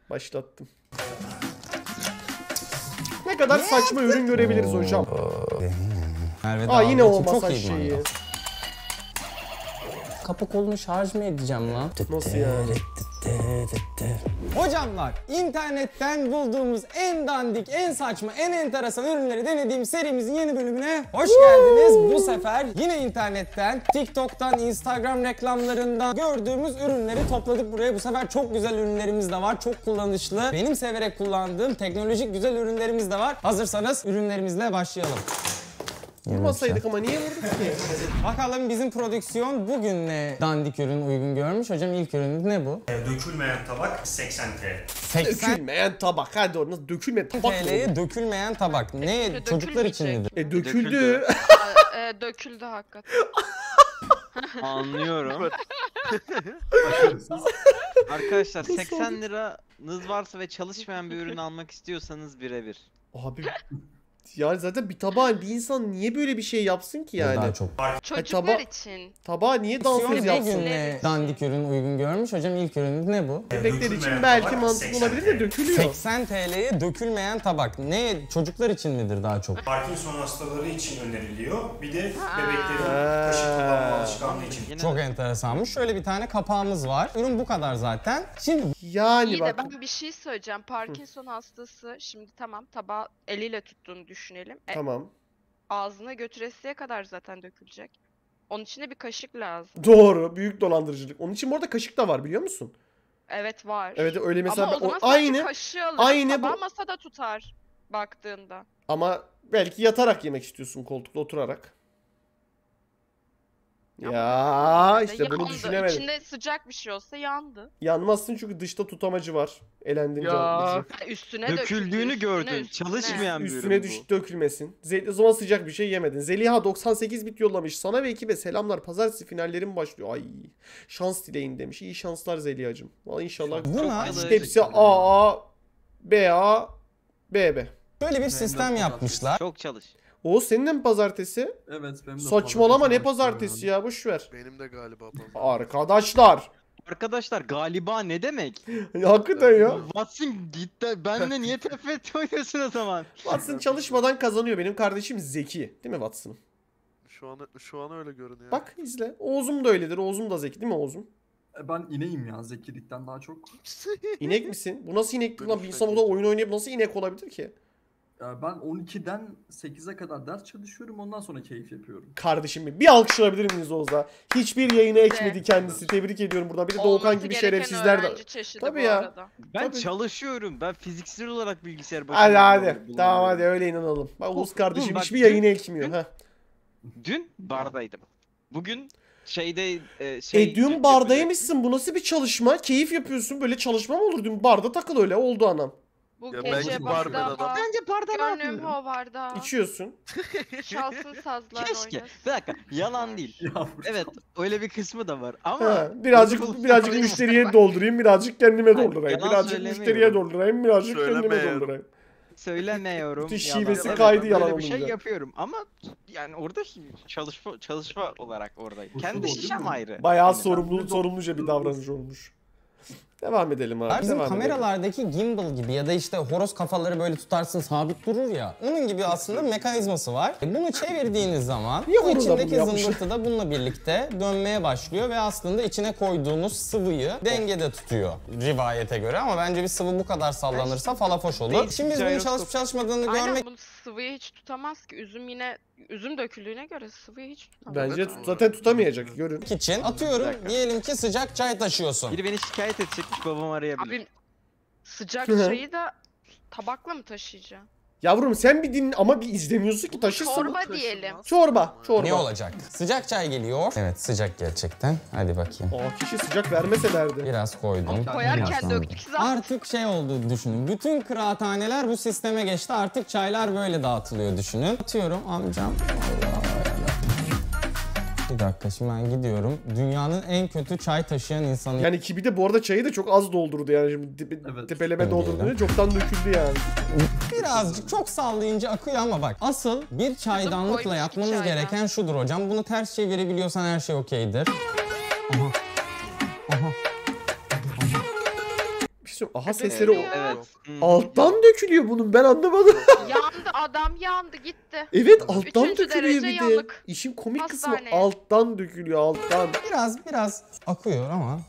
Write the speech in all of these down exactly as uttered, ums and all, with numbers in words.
Başlattım. Ne kadar saçma ürün görebiliriz hocam. Aa yine o masaj şeyi. Kapı kolunu şarj mı edeceğim lan? Nasıl yani? Hocamlar, internetten bulduğumuz en dandik, en saçma, en enteresan ürünleri denediğimiz serimizin yeni bölümüne hoş geldiniz. Bu sefer yine internetten, TikTok'tan, Instagram reklamlarından gördüğümüz ürünleri topladık buraya. Bu sefer çok güzel ürünlerimiz de var, çok kullanışlı. Benim severek kullandığım teknolojik güzel ürünlerimiz de var. Hazırsanız ürünlerimizle başlayalım. Vurmasaydık ama niye vurduk ki? Bakalım bizim prodüksiyon bugün ne dandik ürün uygun görmüş. Hocam ilk ürünümüz ne bu? Dökülmeyen tabak seksen TL. seksen Dökülmeyen tabak. Hadi orada dökülmeyen tabak mı? T L'ye dökülmeyen tabak. Ne? Döküldü, Çocuklar için midir? E döküldü. Aa, e, döküldü hakikaten. Anlıyorum. Arkadaşlar seksen liranız varsa ve çalışmayan bir ürün almak istiyorsanız birebir. Abi yani zaten bir tabağa bir insan niye böyle bir şey yapsın ki yani? Daha çok. Çocuklar taba- için. Tabağa niye dansöz Prodüksiyon bir yapsın? gün ne dandik ürün uygun görmüş. Hocam ilk ürünümüz ne bu? Bebekler için belki mantıklı olabilir de dökülüyor. seksen T L'ye dökülmeyen tabak. Ne? Çocuklar için midir daha çok? Parkinson hastaları için öneriliyor. Bir de bebeklerin kaşık kullanma alışkanlığı için. Çok enteresanmış. Şöyle bir tane kapağımız var. Ürün bu kadar zaten. Şimdi Yani İyi de bak. ben bir şey söyleyeceğim. Parkinson hastası şimdi tamam tabağı eliyle tuttuğunu düşünelim. E, Tamam. ağzına götüresiye kadar zaten dökülecek. Onun için de bir kaşık lazım. Doğru. Büyük dolandırıcılık. Onun için bu arada kaşık da var biliyor musun? Evet var. Evet öyle mesela Ama o ben- o- zaman sadece aynı kaşığı alır. aynı Tabağı bu- masada tutar baktığında. ama belki yatarak yemek istiyorsun koltukta oturarak. Ya işte bunu Yandı. düşünemedim. İçinde sıcak bir şey olsa yandı. Yanmazsın çünkü dışta tutamacı var. Elendin Ya. canım. Ha, üstüne Döküldüğünü döküldü, üstüne, gördün. üstüne. Çalışmayan bir Üstüne ürün düş dökülmesin. Zeyli o zaman sıcak bir şey yemedin. Zeliha doksan sekiz bit yollamış. Sana ve ekibe selamlar. Pazartesi finallerim başlıyor. Ay şans dileyin demiş. İyi şanslar Zeliha'cığım. Vallahi inşallah. buna Hepsi A A, B A, B B. böyle bir sistem yapmışlar. Çok çalış. O senin de mi pazartesi? Evet benim de Saçmalama ne pazartesi pazartesi ya boş ver. Benim de galiba babam. Arkadaşlar. Arkadaşlar galiba ne demek? Hakikaten ya. Watson git de benle niye T F T oynuyorsun o zaman? Watson çalışmadan kazanıyor. Benim kardeşim zeki. Değil mi Watson? Şu an şu an öyle görünüyor. Bak izle. Oğuzum da öyledir. Oğuzum da zeki değil mi Oğuzum? E, Ben ineyim ya zekilikten daha çok. İnek misin? Bu nasıl ineklik lan? Bir insan burada oyun oynayıp nasıl inek olabilir ki? Ya ben on ikiden sekize kadar ders çalışıyorum ondan sonra keyif yapıyorum. Kardeşim benim. Bir alkış alabilir miyiz Oğuz'a? Hiçbir yayına ekmedi kendisi. Tebrik ediyorum buradan. Bir de Doğukan Olması gibi gereken şerefsizler de. öğrenci çeşidi Tabii bu ya. arada. Ben Tabii. çalışıyorum. Ben fiziksel olarak bilgisayar başında. Hadi hadi. bulunuyorum. Tamam hadi öyle inanalım. Bak Oğuz kardeşim bak, hiçbir dün- yayına ekmiyor. dün- ha. Dün bardaydım. Bugün şeyde e, şey... E dün bardaymışsın. Bu nasıl bir çalışma? Keyif yapıyorsun. Böyle çalışma mı olur? Dün barda takıl öyle. Oldu anam. Bu Ya gece belki barmen barda adam. Bence barda ne gönlüm yapıyorum? o barda. İçiyorsun. Çalsın sazlar Keşke. oynasın. Bir dakika. Yalan değil. Ya, Evet öyle bir kısmı da var ama Ha, birazcık birazcık müşteriye doldurayım. Birazcık kendime Hayır, doldurayım. yalan Birazcık söylemiyorum. müşteriye doldurayım. Birazcık kendime Söylemiyorum. doldurayım. söylemiyorum. Bütün yalan. şivesi Evet, kaydı böyle yalan bir şey olunca. yapıyorum ama yani orada çalışma çalışma olarak oradayım. Bu Kendi değil şişem mi? ayrı. Bayağı Yani sorumlu sorumluca bir davranış olmuş. Devam edelim abi. Bizim devam edelim. kameralardaki gimbal gibi ya da işte horoz kafaları böyle tutarsın sabit durur ya. Onun gibi aslında mekanizması var. E Bunu çevirdiğiniz zaman Niye bu horoza bunu içindeki yapmışlar? zımbırtı da bununla birlikte dönmeye başlıyor ve aslında içine koyduğunuz sıvıyı dengede tutuyor rivayete göre ama bence bir sıvı bu kadar sallanırsa falafoş olur. Şimdi biz bunun çalışıp çalışmadığını Aynen görmek bunu sıvıyı hiç tutamaz ki. Üzüm yine üzüm döküldüğüne göre sıvıyı hiç tutamaz. Bence Evet. tut- zaten tutamayacak. Görün. için atıyorum diyelim ki sıcak çay taşıyorsun. Biri beni şikayet edecekmiş babam arayabilir. Abi sıcak Hı hı. çayı da tabakla mı taşıyacağım? Yavrum sen bir dinle ama bir izlemiyorsun ki taşırsın. Çorba diyelim. Çorba. Çorba. Ne olacak? Sıcak çay geliyor. Evet sıcak gerçekten. Hadi bakayım. Aa kişi sıcak vermeselerdi. Biraz koydum. Koyarken Biraz döktük zaten. Artık şey oldu düşünün. Bütün kıraathaneler bu sisteme geçti. Artık çaylar böyle dağıtılıyor düşünün. Atıyorum amcam. Allah Allah. Bir dakika şimdi ben gidiyorum. Dünyanın en kötü çay taşıyan insanı. Yani ki bir de bu arada çayı da çok az doldurdu yani. Şimdi tepe, Evet. tepeleme Öyle doldurduğunda diyelim. çoktan döküldü yani. Birazcık çok sallayınca akıyor ama bak. Asıl bir çaydanlıkla koymuş yapmanız iki çaydan. gereken şudur hocam. Bunu ters çevirebiliyorsan her şey okeydir. Aha. Aha. Bir şey istiyorum. Aha E, sesleri o- dökülüyor. Evet. Hı. alttan dökülüyor bunun, ben anlamadım. Yandı adam yandı gitti. Evet alttan Üçüncü dökülüyor derece bir de. yanık. İşin komik kısmı Hastaneye. alttan dökülüyor alttan. Biraz biraz akıyor ama.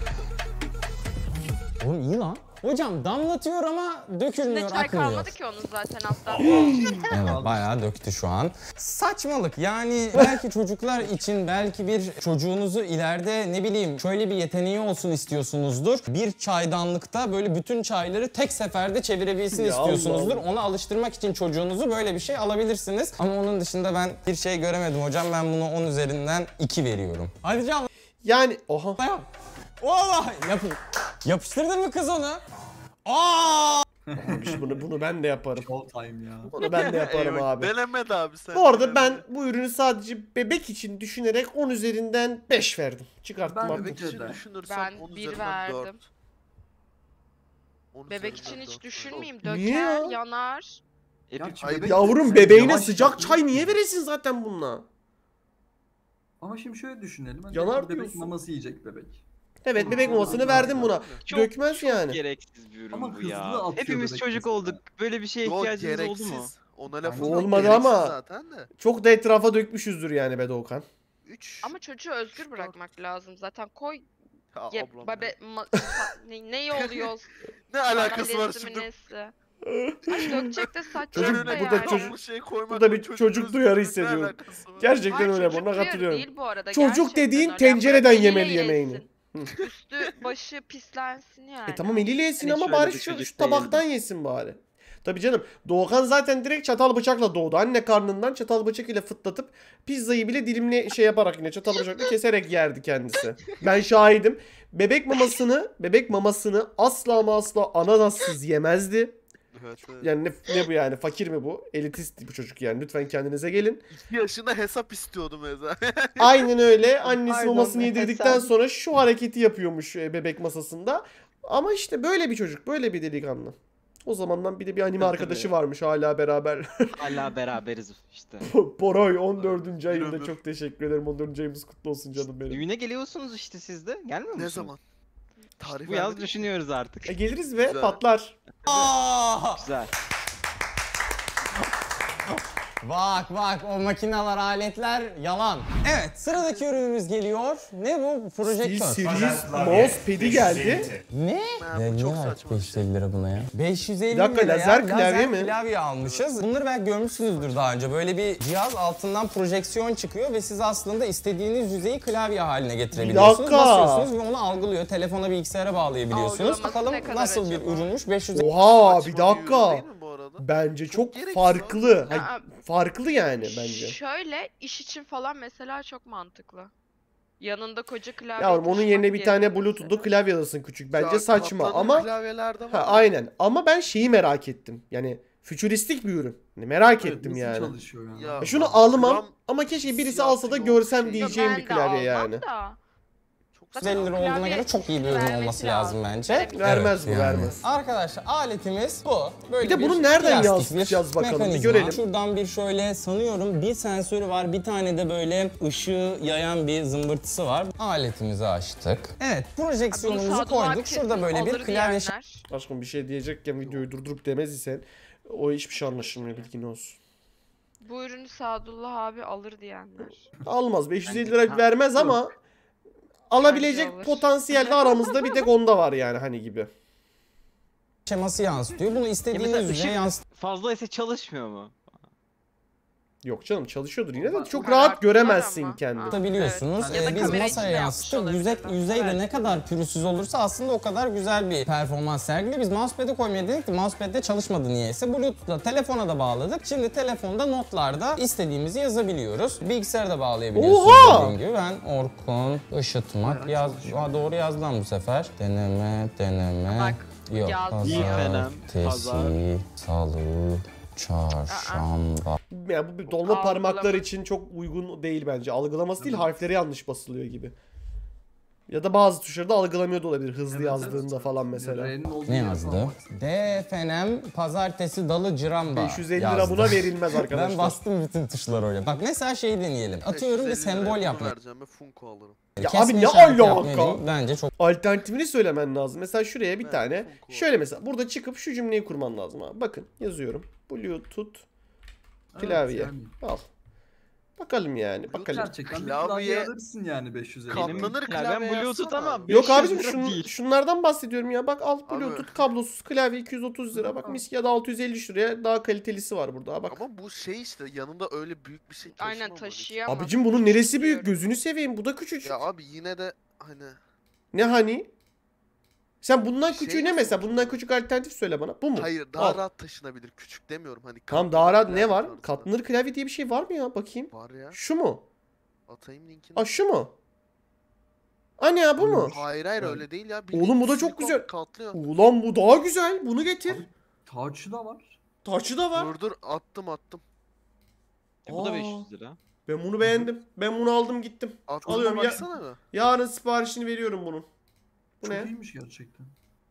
Oğlum iyi lan. Hocam damlatıyor ama dökülmüyor, Ne çay akmıyor. kalmadı ki onun zaten hatta. Evet bayağı döktü şu an. Saçmalık yani belki çocuklar için belki bir çocuğunuzu ileride ne bileyim şöyle bir yeteneği olsun istiyorsunuzdur. Bir çaydanlıkta böyle bütün çayları tek seferde çevirebilsin Ya istiyorsunuzdur. Allah. Ona alıştırmak için çocuğunuzu böyle bir şey alabilirsiniz. Ama onun dışında ben bir şey göremedim hocam. Ben buna on üzerinden iki veriyorum. Hadi canım. Yani oha. Yap. Vallahi yapın. Yapıştırdın mı kız onu? Aa! Abi bunu, bunu ben de yaparım. All time ya. Bunu ben de yaparım Eyvah, abi. Denemedi abi sen. Bu arada ben denemedi. bu ürünü sadece bebek için düşünerek on üzerinden beş verdim. Çıkarttım Ben artık. Bebek için de. düşünürsem Ben on bir üzerinden verdim. dört. on Bebek için üzerinden hiç dört. düşünmeyeyim. Niye Döker, ya? yanar. Hep Ya üç- çay- bebek- Yavrum Sen bebeğine yavaş sıcak yap, çay yavaş niye yap. veresin zaten bununla? Ama şimdi şöyle düşünelim. Hani Yanar bebek diyorsun. maması yiyecek bebek. Evet bebek mamasını verdim buna. Çok, Dökmez çok yani. gereksiz bir ürün Ama bu hızlı ya. atıyor Hepimiz bebek çocuk mesela. olduk. Böyle bir şeye Yok, ihtiyacınız oldu mu? gereksiz. Ona lafım Aynen. yok, Olmadı gereksiz ama. zaten de. Çok da etrafa dökmüşüzdür yani be Doğukan. üç. Ama çocuğu özgür bırakmak lazım. Zaten koy Ya ye, ablam babe, ya. ma, ne, ne oluyor? Ne alakası var Ailesi mi şimdi? nesi? Ay dökecek de saçacak Çocuk- da Önüne burada yani. çocuk- şey koymak burada bir çocuğun çocuk özgürlüğüne duyarı ne hissediyorum. alakası var? Gerçekten Ay, öyle, çocuk buna duyarı katılıyorum. Değil bu arada. Çocuk gerçekten dediğin öyle. tencereden Eliyle yemeli yemeğini. yesin. Üstü başı pislensin yani. E tamam eliyle yesin Hani ama şöyle bari bir şu, çocuk şu tabaktan değildim. yesin bari. Tabii canım Doğukan zaten direkt çatal bıçakla doğdu. Anne karnından çatal bıçak ile fıtlatıp pizzayı bile dilimle şey yaparak yine çatal bıçakla keserek yerdi kendisi. Ben şahidim. Bebek mamasını, bebek mamasını asla ama asla ananassız yemezdi. Evet, evet. Yani ne, ne bu yani, fakir mi bu? Elitist bu çocuk yani, lütfen kendinize gelin. İki yaşında hesap istiyordum mesela. Aynen öyle, annesi Pardon, mamasını yedirdikten hesap. sonra şu hareketi yapıyormuş e, bebek masasında. Ama işte böyle bir çocuk, böyle bir delikanlı. O zamandan bir de bir anime Tabii, arkadaşı tabii. varmış hala beraber. Hala beraberiz işte. Poroy on dördüncü Bir ayında, ömür. çok teşekkür ederim. on dördüncü ayımız kutlu olsun canım benim. Düğüne geliyorsunuz işte siz de. Gelmiyor musunuz? Ne zaman? Tarih Bu yaz vermedin. düşünüyoruz artık. E geliriz ve Güzel. patlar. Aa! Güzel. Bak bak o makineler, aletler yalan. Evet sıradaki ürünümüz geliyor. Ne bu? Projektör. Series Mousepad'i geldi. Ne? Ha, bu Ne çok niye saçma bir beş yüz elli lira buna ya? beş yüz elli Bir dakika, lira ya. lazer klavye Lazer mi? klavye almışız. Bunları belki görmüşsünüzdür daha önce. Böyle bir cihaz, altından projeksiyon çıkıyor ve siz aslında istediğiniz yüzeyi klavye haline getirebiliyorsunuz. dakika. Basıyorsunuz ve onu algılıyor. Telefona, bilgisayara bağlayabiliyorsunuz. Algılaması Bakalım ne kadar nasıl bir acaba? ürünmüş. beş yüz Oha Saçma bir ürün dakika. değil mi bu arada? Bence çok gereksiz farklı. Hayır, Aa, farklı yani bence. Şöyle iş için falan mesela çok mantıklı. Yanında koca klavye Yavrum onun taşımak yerine bir tane yerine Bluetooth'lu mesela. klavye alırsın küçük. Bence Ya, saçma katlanır ama klavyelerde var. ha, ya. aynen. Ama ben şeyi merak ettim. Yani fütüristik bir ürün. Hani merak Evet, ettim nasıl yani. çalışıyor yani? Ya, E şunu almam gram ama keşke birisi siyasi alsa da bir görsem şey. diyeceğim Ben bir de klavye almam yani. da. çok Zaten yüz elli lira olduğuna klavye göre çok iyi bir ürün vermesi olması lazım bence. Verebilir. Vermez bu, yani. vermez. Arkadaşlar aletimiz bu. Böyle Bir de bunu nereden yansıtacağız bakalım, bir mekanizma. görelim. Şuradan bir şöyle sanıyorum bir sensörü var. Bir tane de böyle ışığı yayan bir zımbırtısı var. Aletimizi açtık. Evet Bunu projeksiyonumuzu Sadullah abi koyduk. Şurada kesin böyle bir alır klavye diyenler. Aşkım bir şey diyecekken videoyu durdurup demez isen o hiçbir şey anlaşılmıyor, bilgin olsun. Bu ürünü Sadullah abi alır diyenler. Almaz, beş yüz elli Bence- lira Ha, vermez ama alabilecek alır. potansiyel de aramızda bir tek onda var yani, hani gibi. şeması yansıtıyor. Bunu Ya istediğiniz mesela yüzeye ışık yansıtabiliyorsunuz. fazla ise çalışmıyor mu? Yok canım, çalışıyordur yine de Ama çok o rahat kararttılar göremezsin ama. kendini. Biliyorsunuz. Evet. Ya da Ee, biz kamera masaya içinde yansıttık. yapmış Yüzey, olabilirler. yüzey de Evet. ne kadar pürüzsüz olursa aslında o kadar güzel bir performans sergiliyor. Biz mousepad'e koymaya dedik de mousepad'de çalışmadı niyeyse. Bluetooth'la telefona da bağladık. Şimdi telefonda notlarda istediğimizi yazabiliyoruz. Bilgisayara da bağlayabiliyorsunuz Oha! dediğim gibi. Ben Orkun Işıtmak Bayağı yaz. çalışıyor. Aa, doğru yazdım bu sefer. Deneme, deneme. Bak, Yok, yazdı. İyi fenem, pazartesi, pazar. salı, çarşamba. Ya bu bir dolma Algılama. parmaklar için çok uygun değil bence. Algılaması değil, harfleri yanlış basılıyor gibi. Ya da bazı tuşları da algılamıyor da olabilir hızlı Evet, yazdığında evet. falan mesela. R'nin olduğu Ne yere yazdı? falan baksana. D F N M pazartesi dalı ciramba beş yüz elli lira yazdı. buna verilmez arkadaşlar. Ben bastım bütün tuşları oraya. Bak mesela şeyi deneyelim. Atıyorum bir beş yüz elli liraya sembol bunu yapmak. vereceğim ve Funko alırım. Ya Kesme abi ne işareti alaka? yapmayı Bence çok Alternatifini söylemen lazım. Mesela şuraya bir Evet, tane. Funko. Şöyle mesela burada çıkıp şu cümleyi kurman lazım abi. Bakın yazıyorum. Bluetooth klavye. Evet, yani. Al. Bakalım yani. Bakalım. Gerçekten bir Klavye- klavye alırsın yani beş yüz elli. Katlanır Benim klavye klavyem Bluetooth yazsana. ama Yok beş yüz abicim lira şun, değil. şunlardan bahsediyorum ya. Bak al Abi. Bluetooth kablosuz klavye iki yüz otuz lira. Bak mis ya da altı yüz elli liraya daha kalitelisi var burada. Bak. Ama bu şey işte yanında öyle büyük bir şey taşımam. Aynen hani. taşıyamam. Abicim bunun neresi büyük? Diyorum. Gözünü seveyim. Bu da küçücük. Ya abi yine de hani Ne hani? Sen bundan Şey küçüğü ne yazın mesela? ki Bundan bu. küçük alternatif söyle bana. Bu mu? hayır daha Al. rahat taşınabilir. Küçük demiyorum hani. Tamam katlanır daha rahat ne klavye var? tarzında. Katlanır klavye diye bir şey var mı ya? Bakayım. Var ya. Şu mu? Atayım linkini. Aa şu mu? Anne ya bu mu? Hayır hayır Evet. öyle değil ya. Oğlum bu da çok silikon güzel. Katlıyor. Ulan bu daha güzel. Bunu getir. Abi, Touch'ı da var. Taçı da var. Dur dur attım attım. E, bu da Aa. beş yüz lira. Ben bunu beğendim. Ben bunu aldım gittim. Attım Alıyorum ya. baksana mı? Yarın siparişini veriyorum bunun. Bu Çok ne? iyiymiş gerçekten.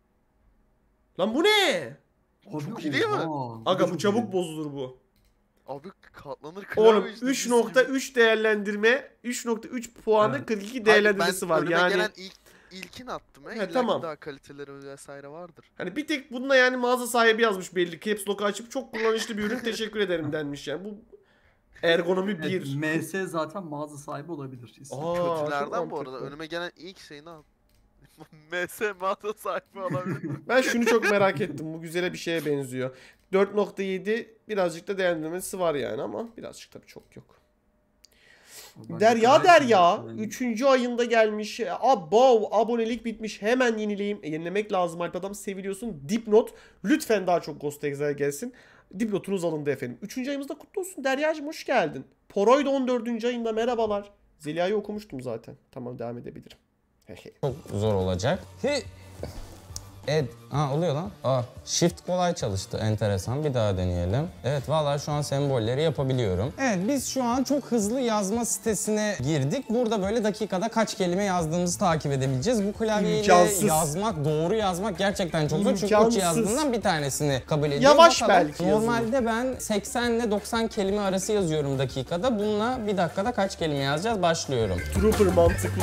Lan bu ne? Abi, Çok iyi değil mi? oha, Aga da bu çok çabuk iyi. bozulur bu. Abi katlanır klavye Oğlum işte, üç mis nokta gibi. üç değerlendirme, üç nokta üç puanı Evet. kırk iki Hayır, değerlendirmesi ben var. önüme Yani gelen ilk ilkini attım ya. He, İlla ki tamam. daha kaliteleri vesaire vardır. hani bir tek bununla yani mağaza sahibi yazmış belli. Caps Lock'u açıp çok kullanışlı bir ürün teşekkür ederim denmiş yani. Bu ergonomi bir. Evet, M S zaten mağaza sahibi olabilir. ismi. Aa, çok Kötülerden bu arada mantıklı. önüme gelen ilk şeyini al. M S mağaza sahibi olabilir. Ben şunu çok merak ettim. Bu güzele bir şeye benziyor. dört nokta yedi birazcık da değerlendirmesi var yani ama birazcık tabii çok yok. Bence Derya gayet Derya yani. üçüncü ayında gelmiş. Abo abonelik bitmiş. Hemen yenileyim. E, yenilemek lazım Alp adam. Seviliyorsun. Dipnot. Lütfen daha çok Ghost Exile gelsin. Dipnotunuz alındı efendim. üçüncü ayımızda kutlu olsun. Derya'cığım hoş geldin. Poroy da on dördüncü ayında merhabalar. Zeliha'yı okumuştum zaten. Tamam devam edebilirim. çok zor olacak. Hi. Ed. Ha oluyor lan. Aa, shift kolay çalıştı. Enteresan. Bir daha deneyelim. Evet vallahi şu an sembolleri yapabiliyorum. Evet biz şu an çok hızlı yazma sitesine girdik. Burada böyle dakikada kaç kelime yazdığımızı takip edebileceğiz. Bu klavyeyle İmkansız. yazmak, doğru yazmak gerçekten çok zor. Çünkü İmkansız. üç yazdığından bir tanesini kabul ediyor. Yavaş Bakalım. belki yazılır. Normalde ben seksen ile doksan kelime arası yazıyorum dakikada. Bununla bir dakikada kaç kelime yazacağız? Başlıyorum. Trooper mantıklı.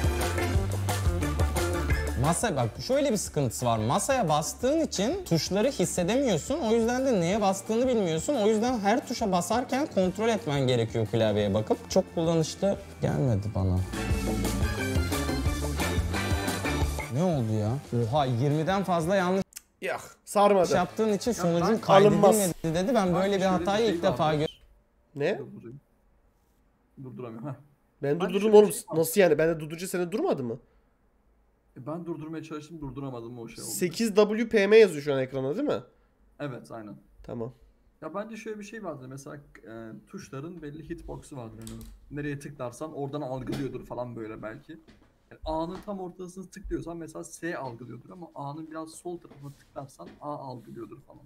Masa bak şöyle bir sıkıntısı var. Masaya bastığın için tuşları hissedemiyorsun. O yüzden de neye bastığını bilmiyorsun. O yüzden her tuşa basarken kontrol etmen gerekiyor klavyeye bakıp. Çok kullanışlı gelmedi bana. Ne oldu ya? Oha yirmiden fazla yanlış Yok sarmadı. yaptığın için sonucun ben- kaydedilmedi dedi. Ben böyle bir şöyle hatayı şey ilk defa vardı. gördüm. Ne? Durdurayım. Durduramıyorum. Heh. Ben Ben durdurdum şöyle oğlum. bir şey var. Nasıl yani? Ben de durdurunca seni durmadı mı? E, Ben durdurmaya çalıştım durduramadım o şey oldu. sekiz W P M yazıyor şu an ekrana değil mi? Evet aynen. Tamam. Ya bence şöyle bir şey vardır mesela e, tuşların belli hitbox'u vardır. Yani nereye tıklarsan oradan algılıyordur falan böyle belki. Yani A'nın tam ortasını tıklıyorsan mesela S algılıyordur ama A'nın biraz sol tarafına tıklarsan A algılıyordur falan.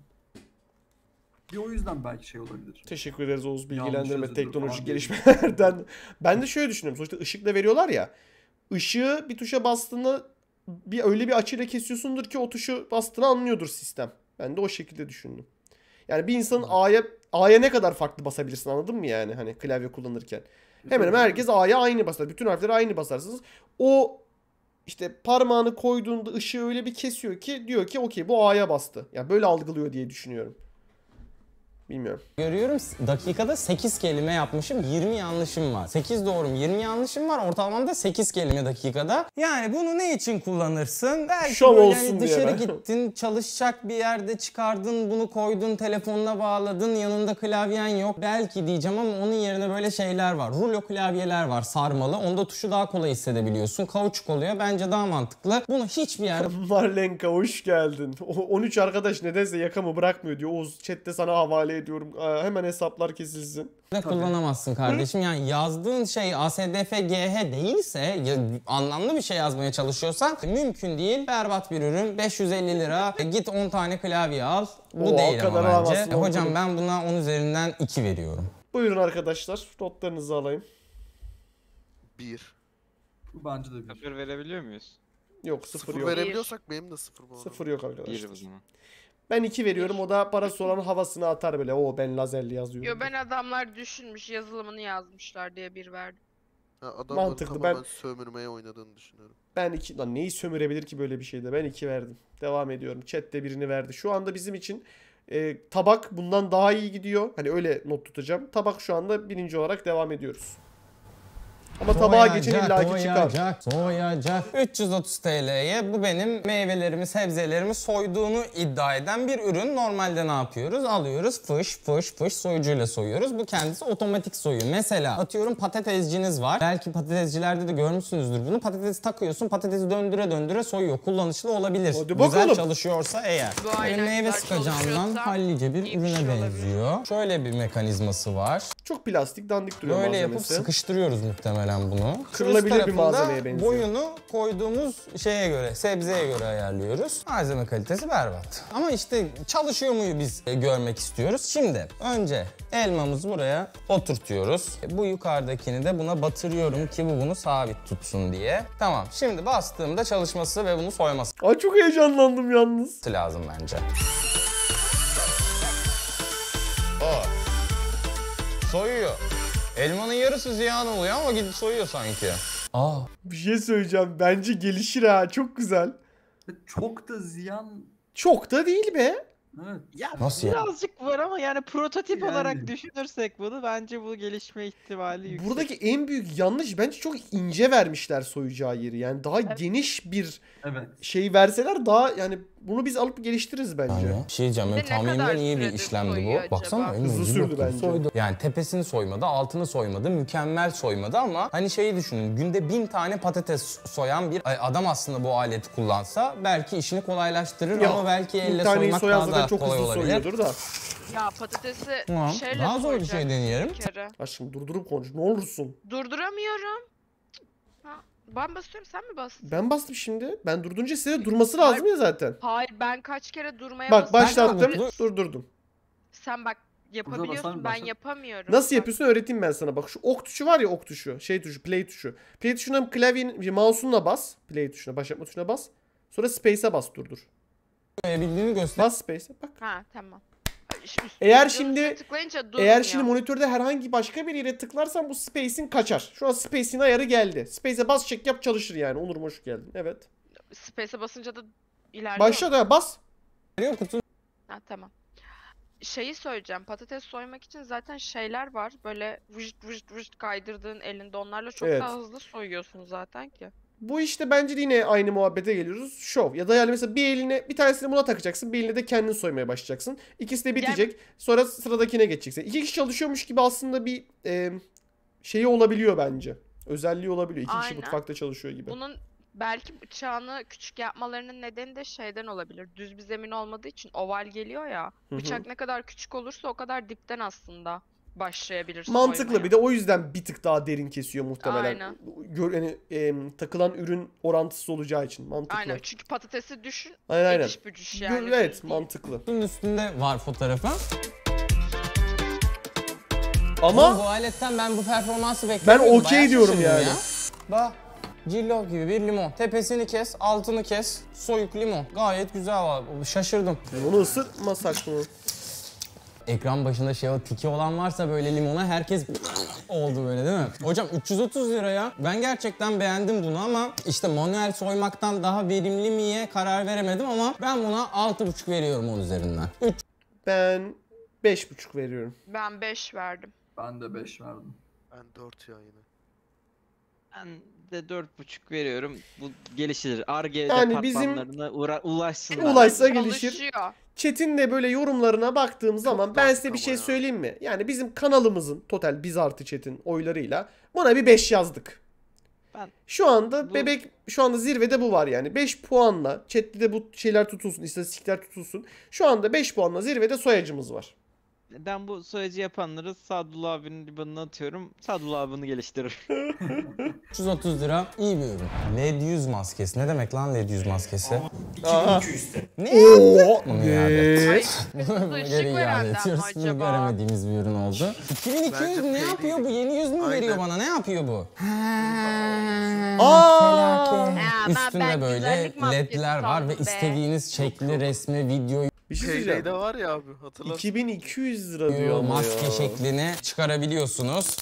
Bir o yüzden belki şey olabilir. Teşekkür ederiz Oğuz Yanlış bilgilendirme yazılır teknolojik falan gelişmelerden. Ben de şöyle düşünüyorum. Sonuçta ışıkla veriyorlar ya. Işığı bir tuşa bastığında bir öyle bir açıyla kesiyorsundur ki o tuşu bastığını anlıyordur sistem. Ben de o şekilde düşündüm. Yani bir insanın A'ya A'ya ne kadar farklı basabilirsin anladın mı yani hani klavye kullanırken. Hemen hemen herkes A'ya aynı basar. Bütün harfleri aynı basarsınız. O işte parmağını koyduğunda ışığı öyle bir kesiyor ki diyor ki okey bu A'ya bastı. Yani böyle algılıyor diye düşünüyorum. Bilmiyorum. Görüyorum dakikada sekiz kelime yapmışım, yirmi yanlışım var. sekiz doğrum, yirmi yanlışım var. Ortalamamda sekiz kelime dakikada. Yani bunu ne için kullanırsın? Belki Şov böyle olsun hani diye dışarı ben. gittin, çalışacak bir yerde çıkardın, bunu koydun, telefonuna bağladın, yanında klavyen yok. Belki diyeceğim ama onun yerine böyle şeyler var. Rulo klavyeler var sarmalı. Onda tuşu daha kolay hissedebiliyorsun. Kauçuk oluyor. Bence daha mantıklı. Bunu hiçbir yerde Marlenka hoş geldin. O on üç arkadaş nedense yakamı bırakmıyor diyor. Oğuz chatte sana havale ediyorum. Aa, hemen hesaplar kesilsin. kullanamazsın kardeşim. Yani yazdığın şey A S D F G H değilse, ya, anlamlı bir şey yazmaya çalışıyorsan mümkün değil. Berbat bir ürün. beş yüz elli lira. E, git on tane klavye al. Bu Oo, o değil ama kadar bence. alamazsın, E, hocam oğlum. ben buna on üzerinden iki veriyorum. Buyurun arkadaşlar. Notlarınızı alayım. Bir. Bu bence de bir. Sıfır verebiliyor muyuz? Yok sıfır, Sıfır yok. verebiliyorsak benim de sıfır bu arada. Sıfır yok Bir arkadaşlar. o zaman. Ben iki veriyorum. O da parası olan havasını atar böyle. Oo ben lazerli yazıyorum. Yo ben adamlar düşünmüş yazılımını yazmışlar diye bir verdim. Ha, adamların Mantıklı, tamamen ben- sömürmeye oynadığını düşünüyorum. Ben iki... Lan neyi sömürebilir ki böyle bir şeyde? Ben iki verdim. Devam ediyorum. Chat de birini verdi. Şu anda bizim için e, tabak bundan daha iyi gidiyor. Hani öyle not tutacağım. Tabak şu anda birinci olarak devam ediyoruz. Ama tabağa geçin illaki çıkar. Soyacak, soyacak. üç yüz otuz T L'ye bu benim meyvelerimi, sebzelerimi soyduğunu iddia eden bir ürün. Normalde ne yapıyoruz? Alıyoruz, fış fış fış soyucuyla soyuyoruz. Bu kendisi otomatik soyuyor. Mesela atıyorum patatesciniz var. Belki patatescilerde de görmüşsünüzdür bunu. Patatesi takıyorsun, patatesi döndüre döndüre soyuyor. Kullanışlı olabilir. Hadi Güzel bakalım. çalışıyorsa eğer. Bu Böyle aynen meyve güzel sıkacağından çalışıyorsa hallice bir iyi bir ürüne şey olabilir. benziyor. Şöyle bir mekanizması var. Çok plastik dandik duruyor Böyle yapıp malzemesi. sıkıştırıyoruz muhtemelen bunu. Kırılabilir Üst bir tarafında malzemeye benziyor. boyunu koyduğumuz şeye göre, sebzeye göre ayarlıyoruz. Malzeme kalitesi berbat. Ama işte çalışıyor muyu biz e, görmek istiyoruz. Şimdi önce elmamızı buraya oturtuyoruz. Bu yukarıdakini de buna batırıyorum ki bu bunu sabit tutsun diye. Tamam. Şimdi bastığımda çalışması ve bunu soyması Ay çok heyecanlandım yalnız. lazım bence. O. Soyuyor. Elmanın yarısı ziyan oluyor ama gidip soyuyor sanki. Aa. Bir şey söyleyeceğim. Bence gelişir ha. Çok güzel. Ve çok da ziyan. Çok da değil be. Evet. Ya Nasıl ya? birazcık var ama yani prototip Yani. olarak düşünürsek bunu bence bu gelişme ihtimali yüksek. Buradaki en büyük yanlış bence çok ince vermişler soyacağı yeri. Yani daha geniş bir Evet. şey verseler daha yani bunu biz alıp geliştiririz bence. Yani bir şey diyeceğim. Bir Benim de ne tahminimden kadar iyi bir süredir işlemdi soyuyor bu. acaba? Baksana. elma Hızlı ucu sürdü bakayım, bence. soydu. Yani tepesini soymadı, altını soymadı, mükemmel soymadı ama hani şeyi düşünün. Günde bin tane patates soyan bir adam aslında bu aleti kullansa belki işini kolaylaştırır Ya, ama belki Bir elle taneyi soymak soyan daha zaten da çok kolay hızlı olabilir. soyuyordur da. Ya patatesi Tamam. şeyle Daha zor bir şey soyacaksın deneyelim. bir kere. Aşkım durdurup konuş ne olursun. Durduramıyorum. Ha, ben basıyorum sen mi bastın? Ben bastım şimdi. Ben durdurunca size durması lazım ya zaten. Hayır ben kaç kere durmaya Bak basıyorum. başlattım Dur. durdurdum. Sen bak yapabiliyorsun basar, ben basar. yapamıyorum. Nasıl Bak, yapıyorsun öğreteyim ben sana. Bak şu ok tuşu var ya ok tuşu. Şey tuşu play tuşu. Play tuşuna klavyenin mouse'unla bas. Play tuşuna başlatma tuşuna bas. Sonra space'e bas durdur. Bildiğini göster. Bas space'e bak. Ha tamam. Üst- üst- Eğer üstüne şimdi- tıklayınca Eğer durmuyor. şimdi monitörde herhangi başka bir yere tıklarsan bu space'in kaçar. Şu an space'in ayarı geldi. Space'e bas çek yap çalışır yani. Onur'um hoş geldin. Evet. Space'e basınca da ilerliyor. Başla da bas. Kutu Ha tamam. Şeyi söyleyeceğim. Patates soymak için zaten şeyler var. Böyle vıjt vıjt vıjt kaydırdığın elinde. Onlarla çok Evet. daha hızlı soyuyorsun zaten ki. Bu işte bence de yine aynı muhabbete geliyoruz. Şov. Ya da yani mesela bir eline bir tanesini buna takacaksın. Bir eline de kendin soymaya başlayacaksın. İkisi de bitecek. Sonra sıradakine geçeceksin. İki kişi çalışıyormuş gibi aslında bir e, şeyi olabiliyor bence. Özelliği olabiliyor. İki kişi Aynen. mutfakta çalışıyor gibi. Bunun belki bıçağını küçük yapmalarının nedeni de şeyden olabilir. Düz bir zemin olmadığı için oval geliyor ya. Hı hı. Bıçak ne kadar küçük olursa o kadar dipten aslında başlayabilir Mantıklı soymaya. bir de o yüzden bir tık daha derin kesiyor muhtemelen. Aynen. Gör, yani, e, takılan ürün orantısı olacağı için mantıklı. Aynen çünkü patatesi düşün. Aynen aynen. Eciş bücüş Gör- yani. evet bildiğin. mantıklı. Bunun üstünde var fotoğrafı. Ama Ama bu aletten ben bu performansı bekliyorum. Ben okey Bayağı diyorum şaşırdım yani. ya. Bak. Cillop gibi bir limon. Tepesini kes, altını kes. Soyuk limon. Gayet güzel var. Şaşırdım. onu ısırmasak mı? Ekran başında şey o tiki olan varsa böyle limona herkes oldu böyle değil mi? Hocam üç yüz otuz liraya ben gerçekten beğendim bunu ama işte manuel soymaktan daha verimli miye karar veremedim ama ben buna altı buçuk veriyorum on üzerinden. üç Ben beş buçuk veriyorum. Ben beş verdim. Ben de beş verdim. Ben dört ya yine. Ben de dört buçuk veriyorum. Bu gelişir. Ar-Ge Yani bizim- departmanlarına uğra- ulaşsınlar. Ulaşsa gelişir. Çalışıyor. Chat'in de böyle yorumlarına baktığım zaman ben tatlı size bir ama şey ya. söyleyeyim mi? Yani bizim kanalımızın total biz artı chat'in oylarıyla buna bir beş yazdık. Ben- Şu anda Bu- bebek şu anda zirvede bu var yani. beş puanla chat'te de bu şeyler tutulsun, istatistikler tutulsun. Şu anda beş puanla zirvede soyacımız var. Ben bu soyacı yapanları Sadullah abinin libanına atıyorum. Sadullah abi bunu geliştirir. üç yüz otuz lira iyi bir ürün. L E D yüz maskesi. Ne demek lan L E D yüz maskesi? iki bin iki yüzde. Ne yaptı? Oo. Bunu iade et. Evet. Bunu Işık geri iade verenden mi ediyoruz. Bunu acaba? göremediğimiz bir ürün oldu. iki bin iki yüz Bence ne pay yapıyor değil. bu? Yeni yüz mü veriyor Aynen. bana? Ne yapıyor bu? Aa. Felaket. Ha, ben- Üstünde ben böyle güzellik maskesi ledler var ve sandım be. istediğiniz şekli, resmi, videoyu, Bir şey söyleyeceğim. Payday'de var ya abi hatırlarsın. iki bin iki yüz lira diyor ama maske ya. şeklini çıkarabiliyorsunuz.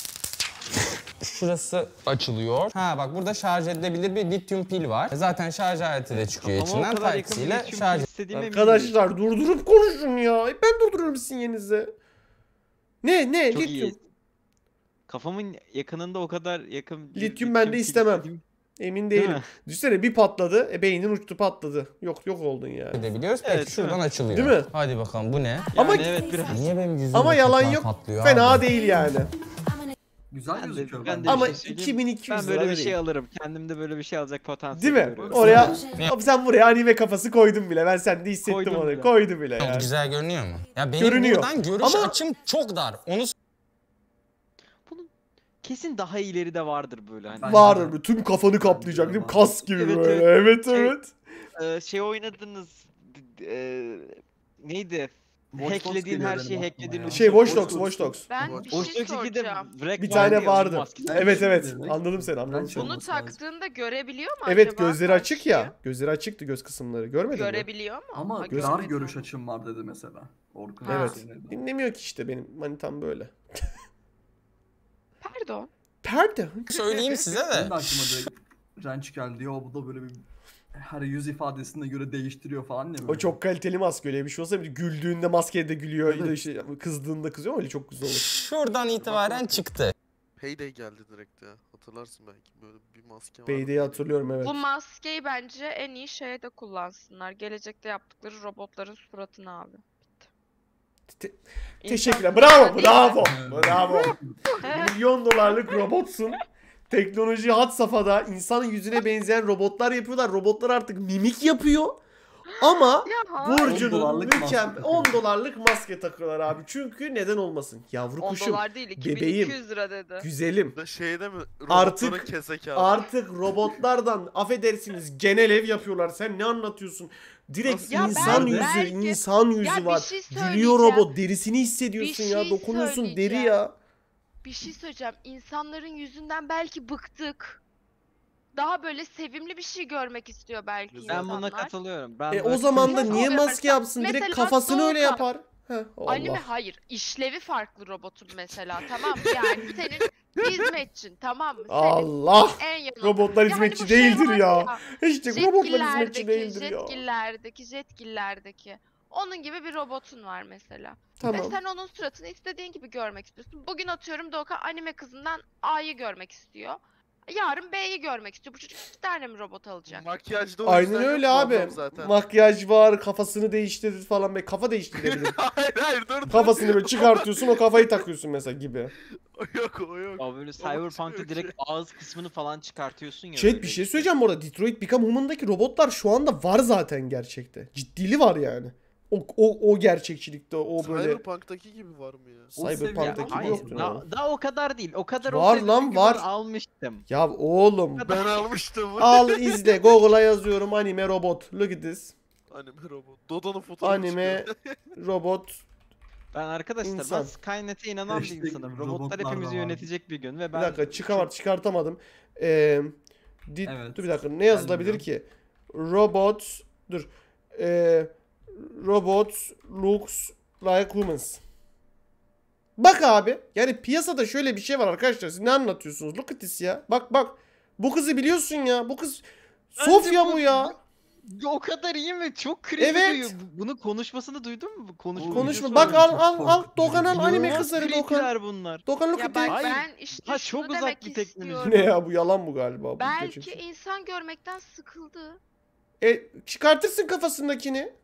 Şurası açılıyor. Ha bak burada şarj edilebilir bir lityum pil var. Zaten şarj aleti de çıkıyor Ama o içinden. kadar Type-C yakın ile bir şarj şarj istediğime Arkadaşlar durdurup konuşun ya. E, Ben durdururum sinyalinizi. Ne ne? Çok Lityum. iyi. Kafamın yakınında o kadar yakın. bir Lityum ben de pil istemem. istediğim- Emin Değil değilim. mi? Düşünsene bir patladı. E beynin uçtu patladı. Yok yok oldun yani. edebiliyoruz. Peki Evet, şuradan değil açılıyor. Değil mi? Hadi bakalım bu ne? Ama- Yani evet biraz. Niye benim yüzümde Ama yalan çoklar yok. patlıyor Fena abi? değil yani. Güzel Ben de- gözüküyor ben de bence. Ama bir şey söyleyeyim. iki bin iki yüz Ben lira böyle bir değil. şey alırım. Kendimde böyle bir şey alacak Değil potansiyel mi? görüyorum. Oraya Abi sen buraya anime kafası koydun bile. Ben sende hissettim Koydum onu. bile. Koydu bile Çok yani. güzel görünüyor mu? Ya benim Görünüyor. buradan görüş Ama- açım çok dar. Onu Kesin daha ileri de vardır böyle hani. Ben- Var mı? Tüm kafanı kaplayacak değil mi? Kas gibi Evet, böyle. evet. Evet Şey- evet. Ee, şey oynadınız. e, neydi? Watch Dogs Hacklediğin geliyor her benim şeyi aklıma hacklediğin ya. Şey Watch Dogs, Watch Dogs. Ben Watch bir Watch şey Dogs ikide soracağım. Wreck Bir var tane ya, onun vardı. maskesi. Ben Evet şey evet. demek- Anladım seni anladım Ben seni. şey- Bunu olması lazım. taktığında görebiliyor mu Evet acaba? gözleri açık karşıyı? ya. Gözleri açıktı göz kısımları. Görmedin mi? Görebiliyor mu? Ama Ha, dar görmedim. görüş açım var dedi mesela. Orkun Ha. Evet. söyledi. Dinlemiyor ki işte benim manitam böyle. Pardon. Perde. söyleyeyim size Benim de. de aklıma direkt Renç geldi. Ya bu da böyle bir her yüz ifadesine göre değiştiriyor falan ya böyle. O çok kaliteli maske öyle bir şey olsa bir de güldüğünde maskeye de gülüyor. Ya da Evet. işte kızdığında kızıyor öyle çok güzel olur. Şuradan itibaren çıktı. Payday geldi direkt ya. Hatırlarsın belki böyle bir maske var. Payde'yi hatırlıyorum evet. Bu maskeyi bence en iyi şeye de kullansınlar. Gelecekte yaptıkları robotların suratını abi. Te- İnsan Teşekkürler. suratına Bravo, değil bravo. Evet. Bravo. Milyon dolarlık robotsun. Teknoloji had safhada. İnsanın yüzüne benzeyen robotlar yapıyorlar. Robotlar artık mimik yapıyor. Ama Ya hayır. Burcu'nun on dolarlık mükemmel maske on dolarlık maske takıyorlar abi. Çünkü neden olmasın? Yavru on kuşum, dolar değil iki bin bebeğim, iki yüz lira dedi. güzelim. Da şeyde mi? Artık- Robotların kese kağıdı. Artık robotlardan affedersiniz genel ev yapıyorlar. Sen ne anlatıyorsun? Direkt Nasıl? Ya ben insan yüzü, belki- insan yüzü Ya bir var. şey Gülüyor söyleyeceğim. robot, derisini hissediyorsun Bir ya. şey Dokunuyorsun deri söyleyeceğim. ya. Bir şey söyleyeceğim. İnsanların yüzünden belki bıktık. Daha böyle sevimli bir şey görmek istiyor belki Ben insanlar. buna katılıyorum. Ben E böyle- o zaman da Mesela- niye Mesela- maske yapsın? Direkt mesela kafasını öyle Doğukan- yapar. Heh, Allah. Anime hayır. İşlevi farklı robotun mesela, tamam mı? Yani senin hizmetçin, tamam mı? Senin Allah. en yanında. Robotlar Yani hizmetçi bu şey değildir var ya. İşte robotlar hizmetçi Jetgiller'deki, değildir ya. Jetgiller'deki, Jetgiller'deki. Onun gibi bir robotun var mesela. Ve Tamam. sen onun suratını istediğin gibi görmek istiyorsun. Bugün atıyorum Doğukan anime kızından A'yı görmek istiyor. Yarın B'yi görmek istiyor. Bu çocuk iki tane mi robot alacak? Makyajda o Aynen yüzden öyle yok bu abi. adam zaten. Makyaj var, kafasını değiştirir falan. Be kafa değiştirebilir. hayır hayır dur dur. Kafasını böyle çıkartıyorsun, o kafayı takıyorsun mesela gibi. O yok o yok. Abi böyle çıkıyor Cyberpunk'ta ki. direkt ağız kısmını falan çıkartıyorsun ya. Chat böyle bir şey işte. söyleyeceğim bu arada. Detroit Become Human'daki robotlar şu anda var zaten gerçekte. Ciddili var yani. O, o, o gerçekçilikte o böyle Cyberpunk'taki gibi var mı ya? O Cyberpunk'taki seviye- gibi Hayır, yoktu. daha, ya. daha o kadar değil. O kadar Var olsaydı lan, çünkü var. ben almıştım. Ya oğlum Ben almıştım. al izle Google'a yazıyorum anime robot. Look at this. Anime robot. Dodo'nun fotoğrafı Anime çıkıyor. robot. Ben arkadaşlar İnsan. ben Skynet'e inanan bir Hashtag insanım. Robotlar robotlar da hepimizi var. yönetecek bir gün ve Bir ben dakika çıkamar çıkartamadım. Ee, di- Evet. Dur bir dakika ne yazılabilir ki? Robot dur. Ee, robot looks like humans. Bak abi. Yani piyasada şöyle bir şey var arkadaşlar. Siz ne anlatıyorsunuz? Look at this ya. Bak bak. Bu kızı biliyorsun ya. Bu kız Sofya bu- bu ya. o kadar iyi mi? Çok creepy Evet. duyuyor. Bu- Bunu konuşmasını duydun mu? Bu Konuşma. Konuşma. videosu Bak var, al çok al al. korkutucu. Dokan al anime İnanılmaz kızları Dokan. creepy'ler bunlar. Dokan look Ya at bak this. Hayır. ben işte Ha, şunu çok uzak demek bir teknoloji. istiyorum. Ne ya bu yalan bu galiba. Bu Belki gerçek. insan görmekten sıkıldı. E, çıkartırsın kafasındakini.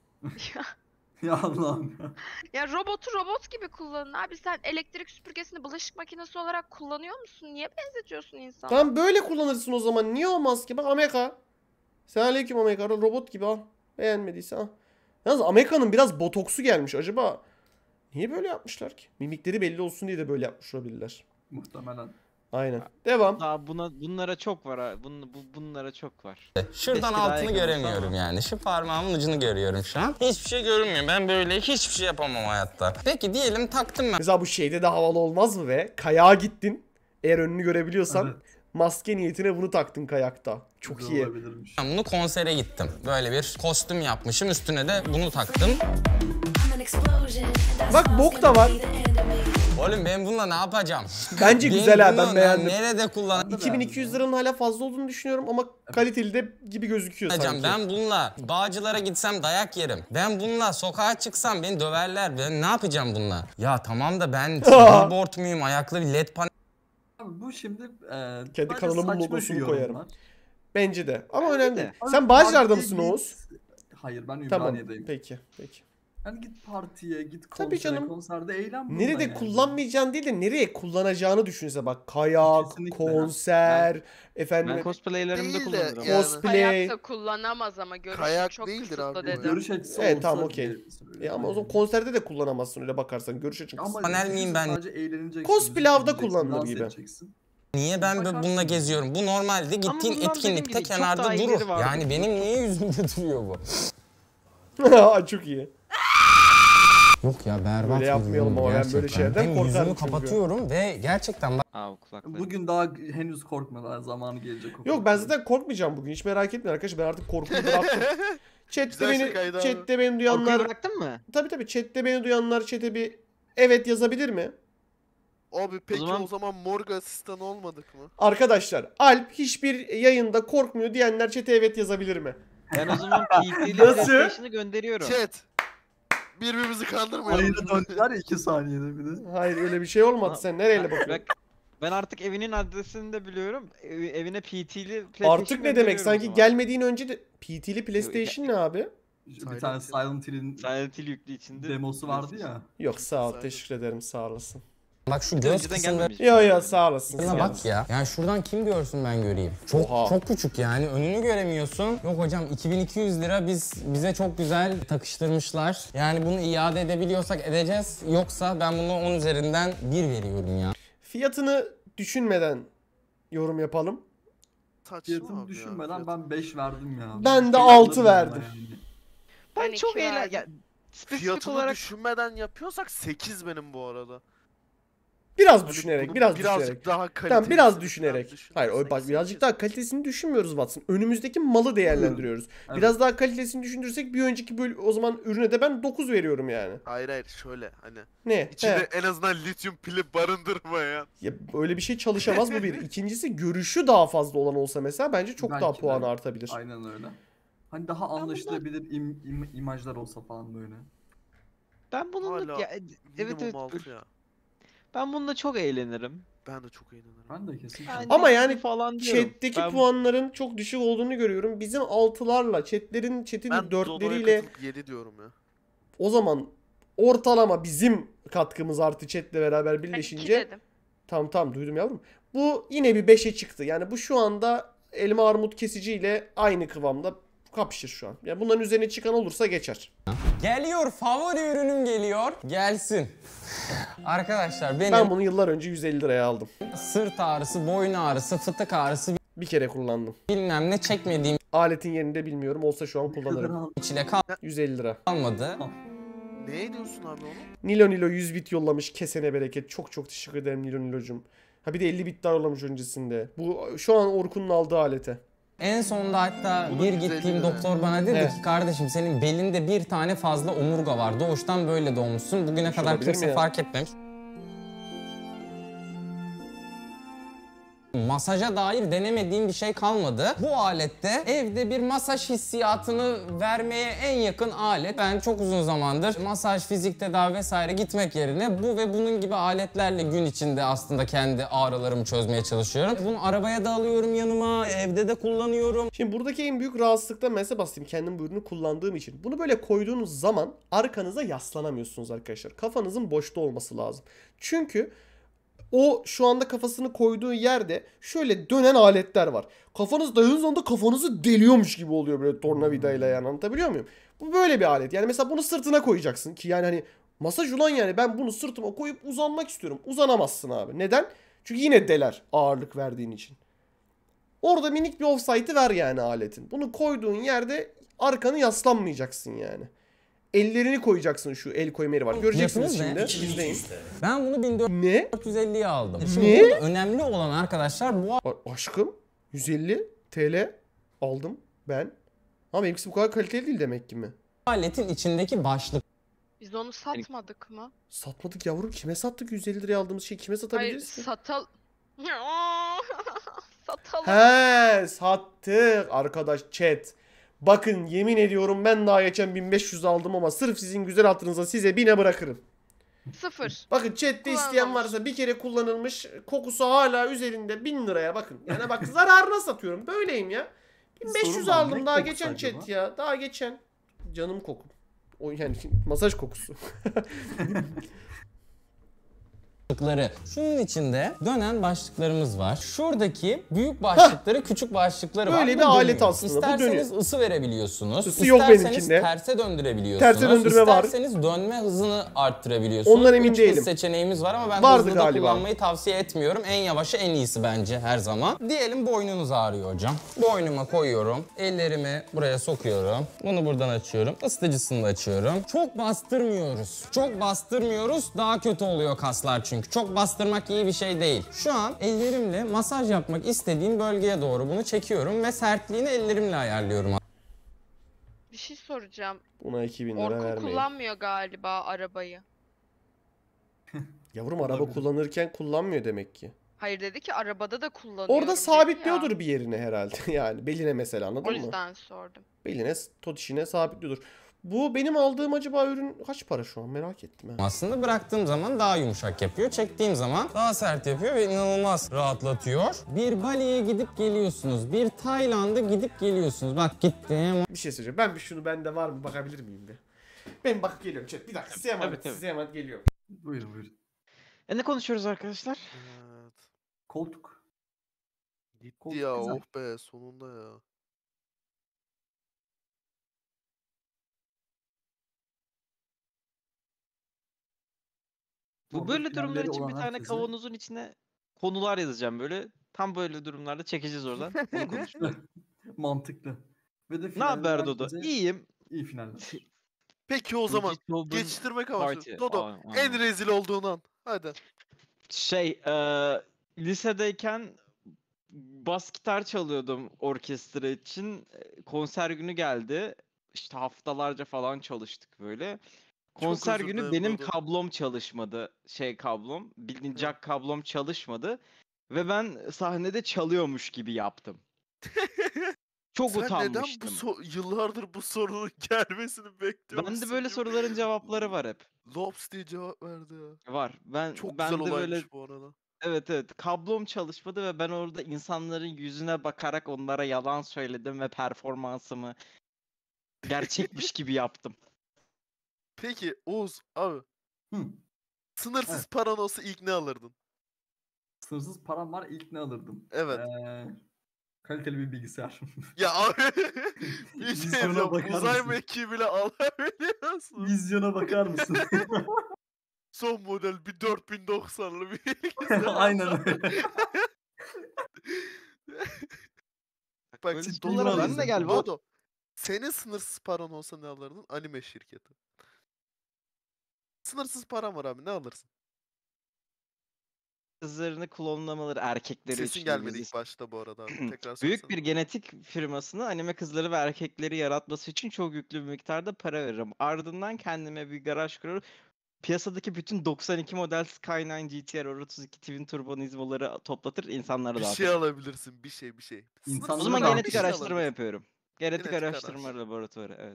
Ya Allah'ım ya. Ya robotu robot gibi kullanın abi. Sen elektrik süpürgesini bulaşık makinesi olarak kullanıyor musun? Niye benzetiyorsun insana? Tamam böyle kullanırsın o zaman. Niye olmaz ki? Bak Amerika. Selamünaleyküm Amerika. Robot gibi al. Beğenmediyse al. Yalnız Amerika'nın biraz botoksu gelmiş. Acaba Niye böyle yapmışlar ki? Mimikleri belli olsun diye de böyle yapmış olabilirler. Muhtemelen. Aynen. Devam. Daha buna bunlara çok var ha. Bun, bu, bunlara çok var. Şuradan Keşke daha altını yakın göremiyorum olsa yani. Şu parmağımın ucunu görüyorum şu an. Hiçbir şey görünmüyor. Ben böyle hiçbir şey yapamam hayatta. Peki diyelim taktım ben. Mesela bu şeyde de havalı olmaz mı be? Kayağa gittin. Eğer önünü görebiliyorsan Evet. maske niyetine bunu taktın kayakta. Çok Güzel iyi. olabilirmiş. Ben bunu konsere gittim. Böyle bir kostüm yapmışım. Üstüne de bunu taktım. Bak bok da var. Oğlum ben bununla ne yapacağım? Bence Ben güzel ha, bunu ben beğendim. Nerede kullanacağım? Ben de iki bin iki yüz liranın hala fazla olduğunu düşünüyorum ama kaliteli de gibi gözüküyor sanki. Ben bununla Bağcılar'a gitsem dayak yerim. Ben bununla sokağa çıksam beni döverler. Ben ne yapacağım bununla? Ya tamam da ben billboard muyum? Ayaklı bir led panel. Abi bu şimdi e, Kendi bence kanalımın saçma logosunu bir yorum koyarım. var. Bence de. Ama Bence önemli de. değil. Abi Sen Bağcılar'da partiye mısın git- Oğuz? Hayır, ben Tamam. Ümraniye'deyim. Peki. Peki. Yani git partiye, git Tabii konsere, canım. konserde eğlen bununla Nerede yani. kullanmayacağını değil de nereye kullanacağını düşünse bak. Kayak, Kesinlikle. konser, efendim Ben cosplaylerimde Değil de kullanırım. yani- cosplay. Kayakta kullanamaz ama görüşüm Kayak çok değildir kısıtlı abi. dedim. Görüş açısı Evet, olsa tamam, okey. diye söylüyorum. E ama o zaman konserde de kullanamazsın öyle bakarsan. Görüş açın. Ama Panel miyim ben? Sadece eğleneceksin. Cosplay'da müzik dinleyeceksin, kullanılır dans gibi. edeceksin. Niye ben Bakarsın. bununla geziyorum? Bu normalde Ama gittiğin bundan dediğim etkinlikte gibi çok kenarda daha durur. iyileri vardı. Yani benim niye yüzümde duruyor bu? Çok iyi. Yok ya berbat Böyle bir yapmayalım durum ama ben gerçekten. böyle şeylerden Hem korkarım yüzümü çünkü. kapatıyorum ve gerçekten bak Aa, o kulaklarım. Bugün daha henüz korkmadan zamanı gelecek. o Yok ben korkmanın. zaten korkmayacağım bugün. Hiç merak etmeyin arkadaşlar. Ben artık korkuyu bıraktım. Chat'te Güzel beni, şakaydı abi. chat'te beni Korkuyu duyanlar... bıraktın mı? Tabii tabii chat'te beni duyanlar chat'e bir evet yazabilir mi? Abi peki o zaman- zaman, morg asistanı olmadık mı? Arkadaşlar Alp hiçbir yayında korkmuyor diyenler chat'e evet yazabilir mi? Ben o zaman P C ile Nasıl? PlayStation'ı gönderiyorum. Chat. Birbirimizi kandırmayalım. Ayını döndüler ya iki saniyede bir de. Hayır öyle bir şey olmadı. Aa, Sen nereyle bakıyorsun? Bak, ben artık evinin adresini de biliyorum. Ev- evine P T'li PlayStation Artık ne demek? gönderiyorum o Sanki zaman. gelmediğin önce de P T'li PlayStation ne abi? Bir tane Silent Hill'in Silent Hill yüklü içinde. demosu vardı ya. Yok sağ ol. Sadece- Teşekkür ederim. Sağ olasın. bak şu Bir de göz önceden kısımlarına gelmemiş. Yo yo sağ olasın. Sağ bak olasın. ya. Yani şuradan kim görsün ben göreyim. Çok Oha. çok küçük yani önünü göremiyorsun. Yok hocam iki bin iki yüz lira biz bize çok güzel takıştırmışlar. Yani bunu iade edebiliyorsak edeceğiz. Yoksa ben bunu on üzerinden bir veriyorum ya. Fiyatını düşünmeden yorum yapalım. Saçma Fiyatını abi ya, düşünmeden fiyat. ben beş verdim ya. Ben Bir de şey altı anladım verdim. yani. Ben Ben çok iki eğlen... verdim. Ya, spesifik Fiyatını olarak düşünmeden yapıyorsak sekiz benim bu arada. Biraz Hani düşünerek, bunun biraz birazcık düşünerek. daha kaliteli. Tamam biraz düşünerek. Hayır o bak birazcık daha kalitesini düşünmüyoruz Watson. Önümüzdeki malı değerlendiriyoruz. Evet. Biraz daha kalitesini düşünürsek bir önceki bölü o zaman ürüne de ben dokuz veriyorum yani. Hayır hayır şöyle hani. Ne? İçinde He. en azından lityum pili barındırmayan. Ya öyle bir şey çalışamaz bu bir. İkincisi görüşü daha fazla olan olsa mesela bence çok Belki daha de. puanı artabilir. Aynen öyle. Hani daha anlaşılabilir im, im- imajlar olsa falan böyle. ben bununla Hala ya, evet Minimum evet altı ya. ben bununla çok eğlenirim. Ben de çok eğlenirim. Ben de kesin. Yani Ama ne yani falan diyorum. Chat'teki Ben- puanların çok düşük olduğunu görüyorum. Bizim altılarla, chatlerin chat'in Ben dörtleriyle katılıp yedi diyorum ya. o zaman ortalama bizim katkımız artı chat'le beraber Ben iki birleşince dedim. tamam tamam duydum yavrum. Bu yine bir beşe çıktı. Yani bu şu anda elma armut kesiciyle aynı kıvamda kapışır şu an. Yani bunların üzerine çıkan olursa geçer. Geliyor favori ürünüm geliyor. Gelsin. Arkadaşlar benim Ben bunu yıllar önce yüz elli liraya aldım. sırt ağrısı, boyun ağrısı, fıtık ağrısı Bir kere kullandım. bilmem ne çekmediğim Aletin yerinde bilmiyorum. Olsa şu an Ne kadar kullanırım. al- çile yüz elli lira. kalmadı. Ne ediyorsun abi onu? Nilo Nilo yüz bit yollamış. Kesene bereket. Çok çok teşekkür ederim Nilo Nilo'cum. Ha bir de elli bit daha yollamış öncesinde. Bu şu an Orkun'un aldığı alete. En sonunda hatta Bunun bir güzelliği gittiğim ne? doktor bana dedi Evet. ki kardeşim senin belinde bir tane fazla omurga var. Doğuştan böyle doğmuşsun. Bugüne Hiç kadar olabilir mi kimse ya? fark etmemiş. Masaja dair denemediğim bir şey kalmadı. Bu alette evde bir masaj hissiyatını vermeye en yakın alet. Ben çok uzun zamandır masaj, fizik tedavi vesaire gitmek yerine bu ve bunun gibi aletlerle gün içinde aslında kendi ağrılarımı çözmeye çalışıyorum. Bunu arabaya da alıyorum yanıma, evde de kullanıyorum. Şimdi buradaki en büyük rahatsızlıkta mesela bahsedeyim kendim bu ürünü kullandığım için. Bunu böyle koyduğunuz zaman arkanıza yaslanamıyorsunuz arkadaşlar. Kafanızın boşta olması lazım. Çünkü o şu anda kafasını koyduğu yerde şöyle dönen aletler var. Kafanız dayadığınız anda kafanızı deliyormuş gibi oluyor böyle tornavidayla yani anlatabiliyor muyum? Bu böyle bir alet. Yani mesela bunu sırtına koyacaksın ki yani hani Masaj ulan yani ben bunu sırtıma koyup uzanmak istiyorum. Uzanamazsın abi. Neden? Çünkü yine deler ağırlık verdiğin için. Orada minik bir offside'ı ver yani aletin. Bunu koyduğun yerde arkanı yaslanmayacaksın yani. Ellerini koyacaksın, şu el koyma yeri var. Göreceksiniz Fiyatınız ne? şimdi. İzleyin. Ben bunu bin Ne? dört yüz elliye aldım. Şimdi Ne? burada önemli olan arkadaşlar bu A- aşkım yüz elli T L aldım ben. Ama benimkisi bu kadar kaliteli değil demek ki mi? aletin içindeki başlık. Biz onu satmadık mı? Satmadık yavrum. Kime sattık yüz elli liraya aldığımız şeyi kime Hayır satabiliriz ki? satal... Satalım. He sattık arkadaş chat. Bakın yemin ediyorum ben daha geçen bin beş yüz aldım ama sırf sizin güzel hatırınıza size bine bırakırım. Sıfır. Bakın chatte isteyen Kullanılmamış. varsa bir kere kullanılmış kokusu hala üzerinde bin liraya bakın. Yani bak zararına satıyorum böyleyim ya. bin beş yüz Sorun var, aldım ne daha kokusu geçen acaba? chat ya. Daha geçen. Canım kokum. O yani masaj kokusu. başlıkları. Şunun içinde dönen başlıklarımız var. Şuradaki büyük başlıkları, küçük başlıkları var. Böyle Bu bir alet dönüyor. aslında, bu İsterseniz dönüyor. ısı verebiliyorsunuz. Isı yok İsterseniz benimkinde. terse döndürebiliyorsunuz. Terse döndürme var. İsterseniz dönme hızını arttırabiliyorsunuz. Ondan emin Üç hız değilim. seçeneğimiz var ama ben Vardı hızlı da galiba. kullanmayı tavsiye etmiyorum. En yavaşı en iyisi bence her zaman. Diyelim boynunuz ağrıyor hocam. Boynuma koyuyorum. Ellerimi buraya sokuyorum. Bunu buradan açıyorum. Isıtıcısını da açıyorum. Çok bastırmıyoruz. Çok bastırmıyoruz. Daha kötü oluyor kaslar çünkü. Çok bastırmak iyi bir şey değil. Şu an ellerimle masaj yapmak istediğim bölgeye doğru bunu çekiyorum ve sertliğini ellerimle ayarlıyorum. Bir şey soracağım. Buna iki bin lira Orkun vermeyin. kullanmıyor galiba arabayı. Yavrum araba Olabilir. kullanırken kullanmıyor demek ki. Hayır dedi ki arabada da kullanıyorum. Orada dedi sabitliyordur ya. bir yerine herhalde. Yani beline mesela anladın O mı? yüzden sordum. Beline, totişine sabitliyordur. Bu benim aldığım acaba ürün kaç para şu an merak ettim ha. Aslında bıraktığım zaman daha yumuşak yapıyor. Çektiğim zaman daha sert yapıyor ve inanılmaz rahatlatıyor. Bir Bali'ye gidip geliyorsunuz. Bir Tayland'a gidip geliyorsunuz. Bak gittim. Bir şey söyleyeceğim. Ben bir şunu bende var mı bakabilir miyim bir? Ben bakıp geliyorum chat. Bir dakika size emanet. Tabii, tabii. Size emanet geliyorum. Buyurun buyurun. E ne konuşuyoruz arkadaşlar? Evet. Koltuk. Gitti Koltuk ya güzel. oh be sonunda ya. Bu Orada böyle durumlar finalleri için bir olan tane herkese- kavanozun içine konular yazacağım böyle. Tam böyle durumlarda çekeceğiz oradan. Onu konuşacağız. Mantıklı. Ve de Ne finalleri haber Dodo? herkese İyiyim. İyi finaller. Peki o zaman October geçiştirmek Party. amaçlı. Dodo Aa, en aynen. rezil olduğun an. Hadi. Şey, eee, lisedeyken bas gitar çalıyordum orkestra için. E, Konser günü geldi. İşte haftalarca falan çalıştık böyle. Konser özür günü dilerim benim Dodo. kablom çalışmadı. Şey kablom, bildiğin Hı. jack kablom çalışmadı. Ve ben sahnede çalıyormuş gibi yaptım. Çok Sen neden bu utanmıştım. so- yıllardır bu sorunun gelmesini bekliyorsun? Bende böyle soruların cevapları var hep. Lops diye cevap verdi ya. Var. Ben Çok ben güzel de olaymış böyle bu arada. evet evet kablom çalışmadı ve ben orada insanların yüzüne bakarak onlara yalan söyledim ve performansımı gerçekmiş gibi yaptım. Peki Oğuz abi Hı. sınırsız Evet. paran olsa ilk ne alırdın? Sınırsız param var ilk ne alırdım? Evet. Ee, kaliteli bir bilgisayar. Ya abi bir şey Vizyona diyeceğim, bakar uzay mısın? mekiği bile alabiliyorsun. Vizyona bakar mısın? Son model bir dört bin doksanlı bir bilgisayar. Aynen öyle. Bak Böyle şimdi konulara Dodo, ben de gel, bak. Dodo, senin sınırsız paran olsa ne alırdın? Anime şirketi. Sınırsız param var abi ne alırsın? Kızlarını klonlamaları erkekleri Sesin için gelmedi biz- ilk başta bu arada abi. Tekrar Büyük söylesene. bir genetik firmasına anime kızları ve erkekleri yaratması için çok yüklü bir miktarda para veririm. Ardından kendime bir garaj kurar. Piyasadaki bütün doksan iki model Sky doksan G T R R otuz iki Twin Turbo Nizmo'ları toplatır insanlara Bir dağıtırım. şey alabilirsin, bir şey bir şey. İnsanlara O zaman Sonra genetik bir şey araştırma alabilirsin. yapıyorum. Genetik, Genetik araştırma araştırma. laboratuvarı evet.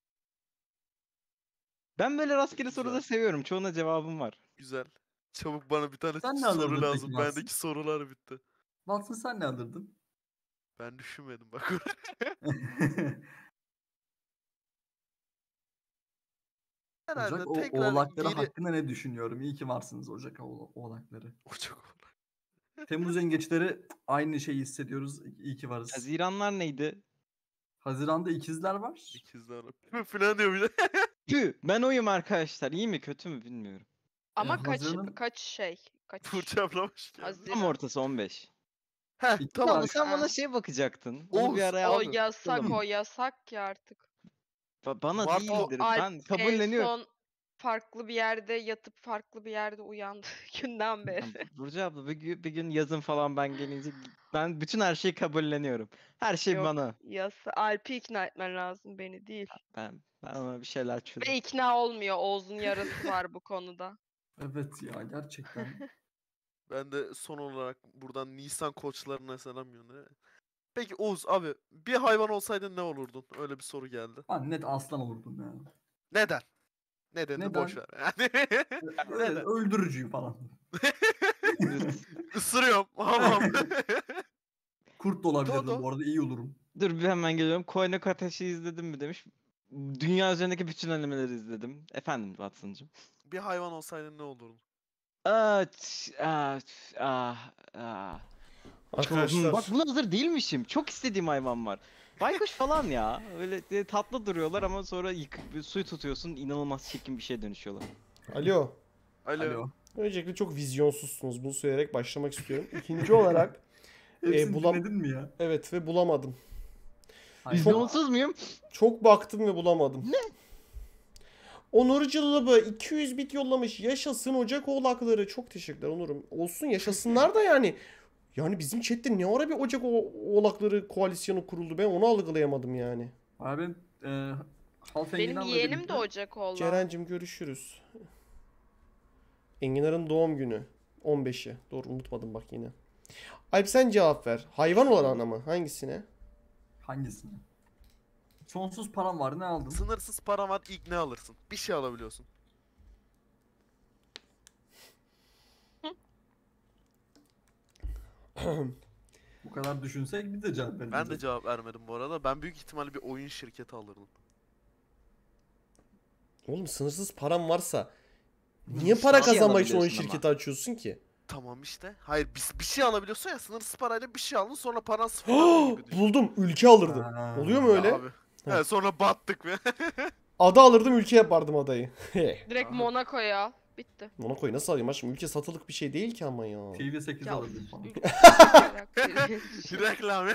Ben böyle rastgele Güzel. soruları seviyorum. Çoğuna cevabım var. Güzel. Çabuk bana bir tane Sen ne soru alırdın peki lazım. Watson? Bendeki sorular bitti. Watson sen ne alırdın? Ben düşünmedim bak. Herhalde Ocak o, tekrar oğlakları geri... hakkında ne düşünüyorum? İyi ki varsınız Ocak oğla- oğlakları. Ocak Temmuz yengeçleri aynı şeyi hissediyoruz. İyi ki varız. Haziranlar neydi? Haziran'da ikizler var. İkizler. Falan diyor bir de. Tüh, ben oyum arkadaşlar. İyi mi kötü mü bilmiyorum. Ama Ya kaç Haziran'ın- kaç şey? Kaç? Burcu abla hoş geldin. Haziran. Tam ortası on beş. Heh İki tamam. Ama sen Ha. bana şey bakacaktın. Onu bir Oğuz, araya O al. yasak bakalım. o yasak ki artık. Ba- Bana Mart- değildir. O Alp Ben en kabulleniyorum. son farklı bir yerde yatıp farklı bir yerde uyandığı günden beri. Ya Burcu abla bir gün, bir gün yazın falan ben gelince ben bütün her şeyi kabulleniyorum. Her şey Yok, bana. Yasa Alp'i ikna etmen lazım, beni değil. Ben ben ona bir şeyler çözüm. Ve ikna olmuyor. Oğuz'un yarası var bu konuda. Evet ya gerçekten. Ben de son olarak buradan Nisan koçlarına selam gönderiyorum. Peki Oğuz abi bir hayvan olsaydın ne olurdun? Öyle bir soru geldi. Ben net aslan olurdum ya. Neden? Nedenini Neden? boş ver. Yani Öyle öldürücüyüm falan. ısırıyorum. Tamam. Kurt da olabilirdim Dodo. bu arada, iyi olurum. Dur bir hemen geliyorum. Koyne Kataş'ı izledin mi demiş. Dünya üzerindeki bütün animeleri izledim. Efendim Watson'cığım. Bir hayvan olsaydın ne olurdun? Aa, ç- aa, ç- ah, ah. Arkadaşlar. Bak buna hazır değilmişim. Çok istediğim hayvan var. Baykuş falan ya. Öyle de tatlı duruyorlar ama sonra yıkıp bir suyu tutuyorsun. İnanılmaz çirkin bir şeye dönüşüyorlar. Alo. Alo. Alo. Öncelikle çok vizyonsuzsunuz. Bunu söyleyerek başlamak istiyorum. İkinci olarak Hepsini bulam- dinledin mi ya? evet ve bulamadım. Hayır. Vizyonsuz muyum? Çok baktım ve bulamadım. Ne? Onur Cılıbı iki yüz bit yollamış. Yaşasın Ocak Oğlakları. Çok teşekkürler Onur'um. Olsun yaşasınlar da yani. Yani bizim chatte ne ara bir Ocak O- Oğlakları koalisyonu kuruldu, ben onu algılayamadım yani. Abi ben e, Half Benim Enginar'la yeğenim birlikte- de Ocak oldu. Ceren'cim görüşürüz. Enginar'ın doğum günü. on beşi. Doğru unutmadım bak yine. Alp sen cevap ver. Hayvan olan ama hangisine? Hangisini? Sonsuz param var, ne aldın? Sınırsız paran var, ilk ne alırsın? Bir şey alabiliyorsun. Bu kadar düşünsek biz de cevap veririz. Ben de cevap vermedim bu arada. Ben büyük ihtimalle bir oyun şirketi alırdım. Oğlum sınırsız param varsa niye para Bir şey kazanmak için oyun alabiliyorsun ama. şirketi açıyorsun ki? Tamam işte. Hayır bir, bir şey alabiliyorsun ya, sınırsız parayla bir şey aldın sonra paran sıfırlanıyor gibi düşün. Buldum, ülke alırdım. Ha. Oluyor mu öyle? Abi. Evet, sonra battık ve Ada alırdım, ülke yapardım adayı. Direkt Aha. Monaco'ya. Bitti. Monaco'yu nasıl alayım aşkım? Ülke satılık bir şey değil ki ama ya. T V sekiz Ya, alırdım falan. reklam ya.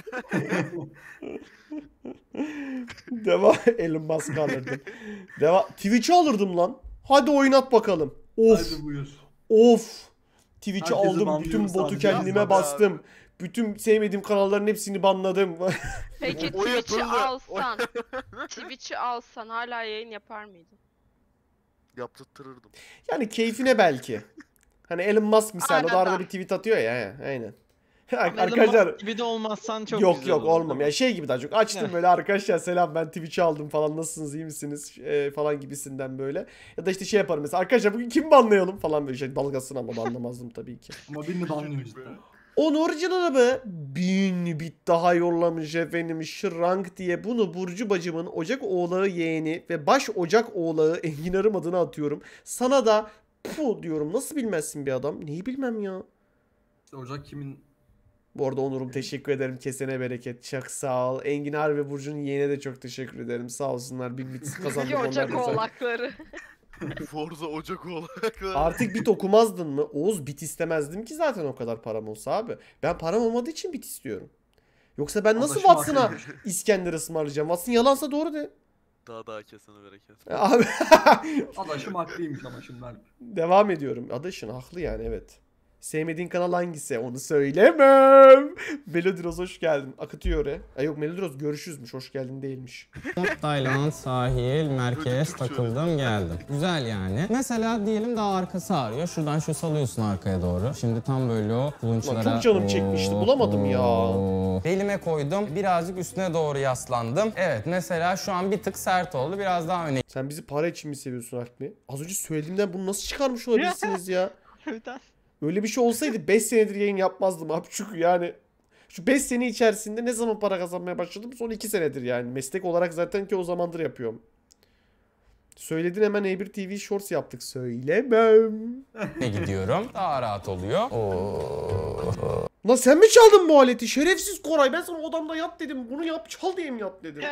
Deva Elon Musk alırdım. Deva Twitch'i alırdım lan. Hadi oynat bakalım. Of. Hadi buyur. Of. Twitch'i Herkesi aldım. Bütün banlıyoruz botu sadece. kendime Yazma be bastım. Bütün sevmediğim kanalların hepsini banladım. Peki O Twitch'i yapıldı. alsan, Twitch'i alsan hala yayın yapar mıydın? Yaptırtırırdım. Yani keyfine belki. Hani Elon Musk misal o da Arada. arada bir tweet atıyor ya. he, Aynen. Elon Musk Arkadaşlar gibi de olmazsan çok yok güzel yok olur, olmam. değil mi? Ya şey gibi daha çok açtım Heh. böyle, arkadaşlar selam ben Twitch'i aldım falan, nasılsınız iyi misiniz e, falan gibisinden böyle. Ya da işte şey yaparım mesela, arkadaşlar bugün kim banlayalım falan böyle şey dalgasını, ama banlamazdım tabii ki. Ama birini banlıyor işte. Onur Cılıbı bin bit daha yollamış efendim, Şrank diye. Bunu Burcu bacımın Ocak Oğlağı yeğeni ve baş Ocak Oğlağı Enginar'ım adına atıyorum. Sana da pu diyorum, nasıl bilmezsin bir adam? Neyi bilmem ya. İşte Ocak kimin? Bu arada Onur'um teşekkür ederim. Kesene bereket. Çok sağ ol. Enginar ve Burcu'nun yeğenine de çok teşekkür ederim. Sağ olsunlar. Bin bit kazandık Bir Ocak onlardan. sonra. oğlakları. Forza Ocak olarak. Artık bit okumazdın mı? Oğuz, bit istemezdim ki zaten o kadar param olsa abi. Ben param olmadığı için bit istiyorum. Yoksa ben nasıl Adaşım Watson'a haklı. İskender ısmarlayacağım? Watson yalansa doğru de. Daha daha kesene bereket. Abi Adaşım haklıymış ama şimdi Alp. devam ediyorum. Adaşın haklı yani, evet. Sevmediğin kanal hangisi? Onu söylemem. Melodiroz hoş geldin. Akıtıyor oraya. Ay yok, Melodiroz görüşüzmüş. Hoş geldin değilmiş. Tayland, sahil, merkez, Türkçe takıldım geldim. Güzel yani. Mesela diyelim daha arkası ağrıyor. Şuradan şu salıyorsun arkaya doğru. Şimdi tam böyle o kulunçlara... Lan çok canım çekmişti, bulamadım ya. Oo. Belime koydum. Birazcık üstüne doğru yaslandım. Evet mesela şu an bir tık sert oldu. Biraz daha öne Sen bizi para için mi seviyorsun Alp mi? Az önce söylediğimden bunu nasıl çıkarmış olabilirsiniz ya? Öyle bir şey olsaydı beş senedir yayın yapmazdım abi, çünkü yani şu beş sene içerisinde ne zaman para kazanmaya başladım? Son iki senedir yani. Meslek olarak zaten ki o zamandır yapıyorum. Söyledin hemen E bir T V Shorts yaptık. Söylemem. gidiyorum. Daha rahat oluyor. Oo. Lan sen mi çaldın bu aleti? Şerefsiz Koray. Ben sana odamda yat dedim. Bunu yap çal diye mi yat dedim.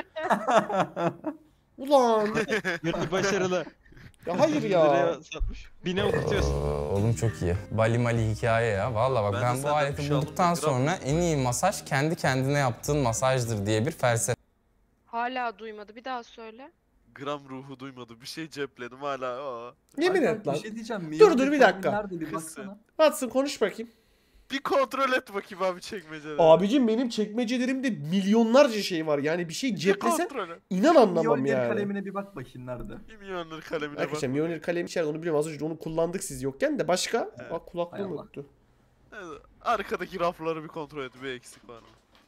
Ulan. Yurtlu başarılı. Ya hayır yüz ya. liraya satmış. Bine okutuyorsun. Oğlum çok iyi. Bali mali hikaye ya. Vallahi bak Ben de ben, bu senden aleti bir şey aldım, bulduktan bir gram sonra en iyi masaj kendi kendine yaptığın masajdır diye bir felsefe Hala duymadı. Bir daha söyle. Gram ruhu duymadı. Bir şey cepledim hala. Aa. Yemin Ay, et lan. Bir şey diyeceğim. Dur, dur, bir Miyo'nun dakika. Nerede bir Kızsın. baksana. Watson konuş bakayım. Bir kontrol et bakayım abi çekmeceleri. Abicim benim çekmecelerimde milyonlarca şey var. Yani bir şey Bir ceplesen kontrol et. inan anlamam Mjolnir yani. kalemine bir bak bakayım nerede. Bir Mjolnir kalemine bak. Arkadaşlar Mjolnir kalemi içeride onu biliyorum. Az önce onu kullandık siz yokken de başka. Evet. Bak kulaklığım Hay Allah. yoktu. Evet, arkadaki rafları bir kontrol et. Bir eksik var mı?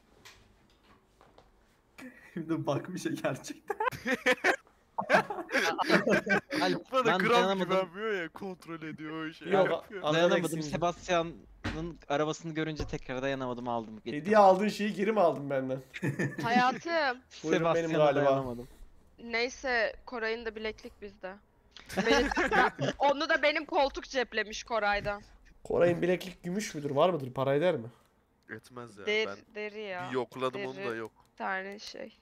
Şimdi bakmış ya gerçekten. Alp, Bana ben gram dayanamadım. güvenmiyor ya kontrol ediyor o şey. Yok, yapıyor. a- Dayanamadım. Eksiğim. Sebastian'ın arabasını görünce tekrar dayanamadım, aldım. Gittim. Hediye aldığın şeyi geri mi aldın benden? Hayatım. Buyurun benim Sebastian'a galiba. dayanamadım. Neyse Koray'ın da bileklik bizde. Benim, onu da benim koltuk ceplemiş Koray'dan. Koray'ın bileklik gümüş müdür? Var mıdır? Para eder mi? Etmez ya. Der, Ben deri ya. bir yokladım onu da Deri. yok. Bir tane şey.